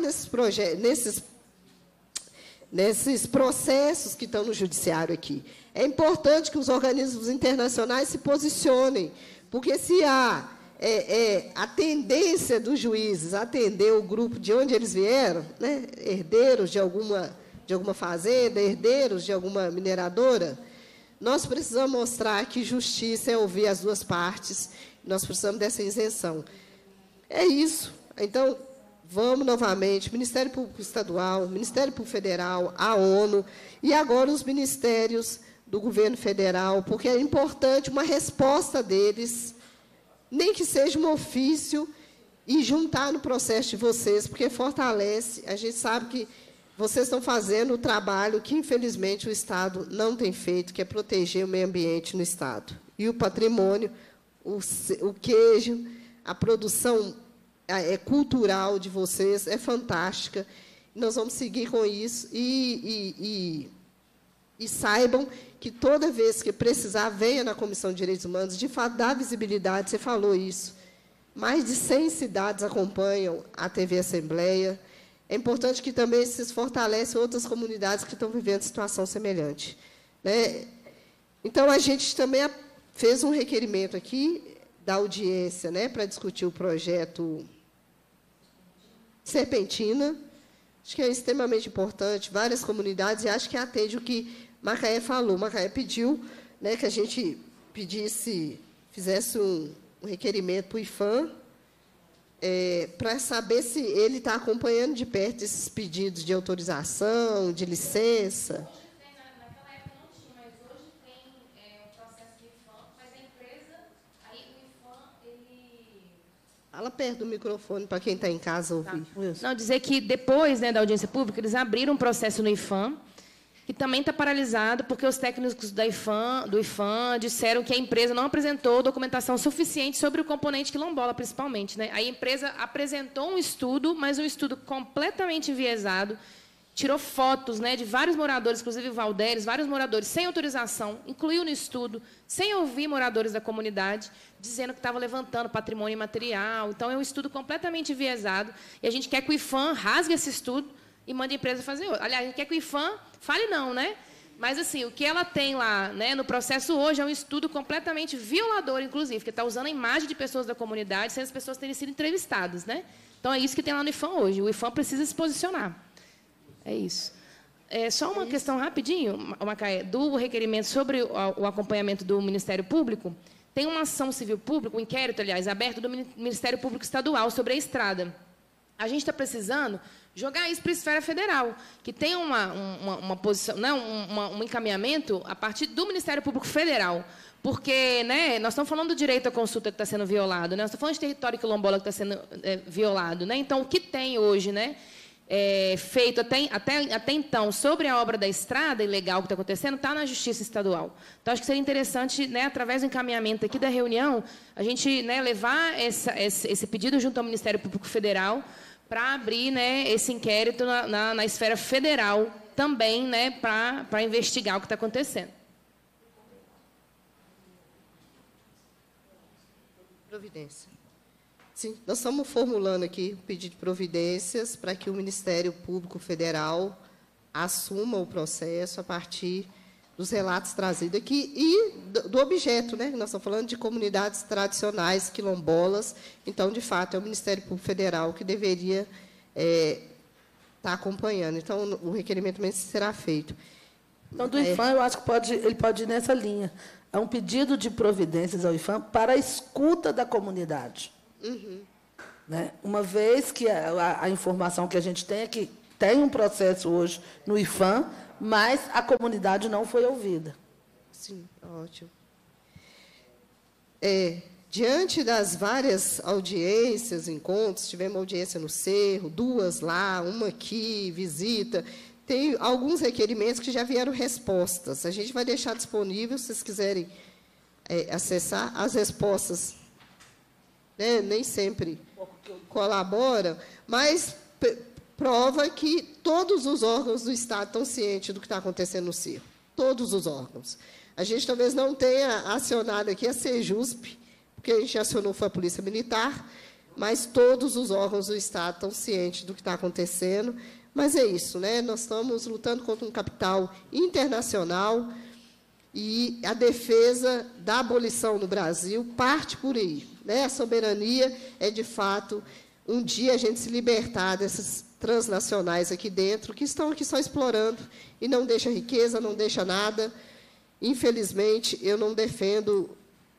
Speaker 3: nesses processos que estão no judiciário aqui. É importante que os organismos internacionais se posicionem, porque se há a tendência dos juízes atender o grupo de onde eles vieram, né, herdeiros de alguma fazenda, herdeiros de alguma mineradora, nós precisamos mostrar que justiça é ouvir as duas partes, nós precisamos dessa isenção. É isso. Então, vamos novamente, Ministério Público Estadual, Ministério Público Federal, a ONU, e agora os ministérios do governo federal, porque é importante uma resposta deles nem que seja um ofício, e juntar no processo de vocês, porque fortalece. A gente sabe que vocês estão fazendo o trabalho que, infelizmente, o Estado não tem feito, que é proteger o meio ambiente no Estado. E o patrimônio, o queijo, a produção cultural de vocês é fantástica. Nós vamos seguir com isso e saibam que, toda vez que precisar, venha na Comissão de Direitos Humanos, de fato, dar visibilidade, você falou isso. Mais de 100 cidades acompanham a TV Assembleia. É importante que também se fortaleçam outras comunidades que estão vivendo situação semelhante, né? Então, a gente também fez um requerimento aqui da audiência, né, para discutir o projeto Serpentina. Acho que é extremamente importante, várias comunidades, e acho que atende o que Macaé falou. Macaé pediu, né, que a gente fizesse um requerimento para o IPHAN, para saber se ele está acompanhando de perto esses pedidos de autorização, de licença.
Speaker 8: Naquela época não tinha, mas hoje tem o processo do IPHAN, mas a empresa, aí o IPHAN, ele...
Speaker 3: Fala perto do microfone para quem está em casa ouvir.
Speaker 8: Tá. Não, dizer que depois, né, da audiência pública, eles abriram um processo no IPHAN, que também está paralisado, porque os técnicos do IPHAN disseram que a empresa não apresentou documentação suficiente sobre o componente quilombola, principalmente, né? A empresa apresentou um estudo, mas um estudo completamente enviesado, tirou fotos, né, de vários moradores, inclusive o Valdéres, vários moradores sem autorização, incluiu no estudo, sem ouvir moradores da comunidade, dizendo que estava levantando patrimônio imaterial. Então, é um estudo completamente enviesado, e a gente quer que o IPHAN rasgue esse estudo e mande a empresa fazer outro. Aliás, a gente quer que o IPHAN fale não, né? Mas, assim, o que ela tem lá, né, no processo hoje é um estudo completamente violador, inclusive, que está usando a imagem de pessoas da comunidade, sem as pessoas terem sido entrevistadas, né? Então, é isso que tem lá no IPHAN hoje. O IPHAN precisa se posicionar. É isso. Só uma questão rapidinho, Macaé, do requerimento sobre o acompanhamento do Ministério Público. Tem uma ação civil pública, um inquérito, aliás, aberto do Ministério Público Estadual sobre a estrada. A gente está precisando jogar isso para a esfera federal, que tem uma posição, não, um encaminhamento a partir do Ministério Público Federal. Porque, né, nós estamos falando do direito à consulta que está sendo violado, né? Nós estamos falando de território quilombola que está sendo violado, né? Então, o que tem hoje, né, feito até então sobre a obra da estrada ilegal que está acontecendo está na Justiça Estadual. Então, acho que seria interessante, né, através do encaminhamento aqui da reunião, a gente, né, levar esse pedido junto ao Ministério Público Federal para abrir, né, esse inquérito na esfera federal também, né, para investigar o que está acontecendo.
Speaker 3: Providência. Sim, nós estamos formulando aqui um pedido de providências para que o Ministério Público Federal assuma o processo a partir dos relatos trazidos aqui e do objeto, né? Nós estamos falando de comunidades tradicionais quilombolas, então, de fato, é o Ministério Público Federal que deveria estar acompanhando. Então, o requerimento também será feito.
Speaker 4: Então, do IPHAN, eu acho que ele pode ir nessa linha. É um pedido de providências ao IPHAN para a escuta da comunidade.
Speaker 3: Uhum.
Speaker 4: Né? Uma vez que a informação que a gente tem é que tem um processo hoje no IPHAN, mas a comunidade não foi ouvida.
Speaker 3: Sim, ótimo. Diante das várias audiências, encontros, tivemos audiência no Cerro, 2 lá, uma aqui, visita, tem alguns requerimentos que já vieram respostas. A gente vai deixar disponível, se vocês quiserem acessar, as respostas, né, nem sempre colaboram, mas prova que todos os órgãos do Estado estão cientes do que está acontecendo no Cerro. Todos os órgãos. A gente talvez não tenha acionado aqui a Sejusp, porque a gente acionou foi a Polícia Militar, mas todos os órgãos do Estado estão cientes do que está acontecendo. Mas é isso, né? Nós estamos lutando contra um capital internacional e a defesa da abolição no Brasil parte por aí, né? A soberania é, de fato, um dia a gente se libertar dessas transnacionais aqui dentro, que estão aqui só explorando e não deixa riqueza, não deixa nada. Infelizmente, eu não defendo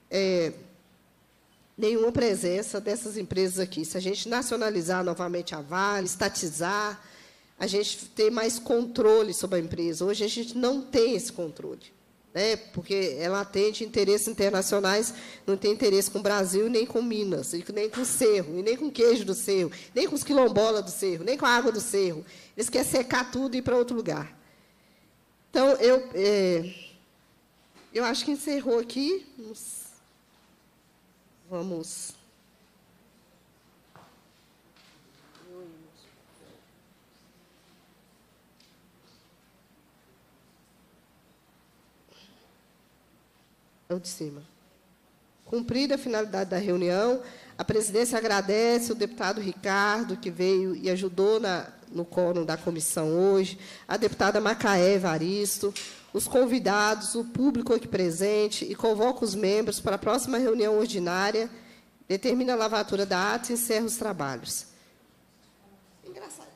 Speaker 3: nenhuma presença dessas empresas aqui. Se a gente nacionalizar novamente a Vale, estatizar, a gente ter mais controle sobre a empresa. Hoje, a gente não tem esse controle. né, porque ela atende interesses internacionais, não tem interesse com o Brasil, nem com Minas, nem com o Cerro, e nem com o queijo do Cerro, nem com os quilombolas do Cerro, nem com a água do Cerro. Eles querem secar tudo e ir para outro lugar. Então, eu acho que encerrou aqui. Vamos. É o de cima. Cumprida a finalidade da reunião, a presidência agradece o deputado Ricardo, que veio e ajudou no quórum da comissão hoje, a deputada Macaé Evaristo, os convidados, o público aqui presente, e convoca os membros para a próxima reunião ordinária, determina a lavatura da ata e encerra os trabalhos. Engraçado.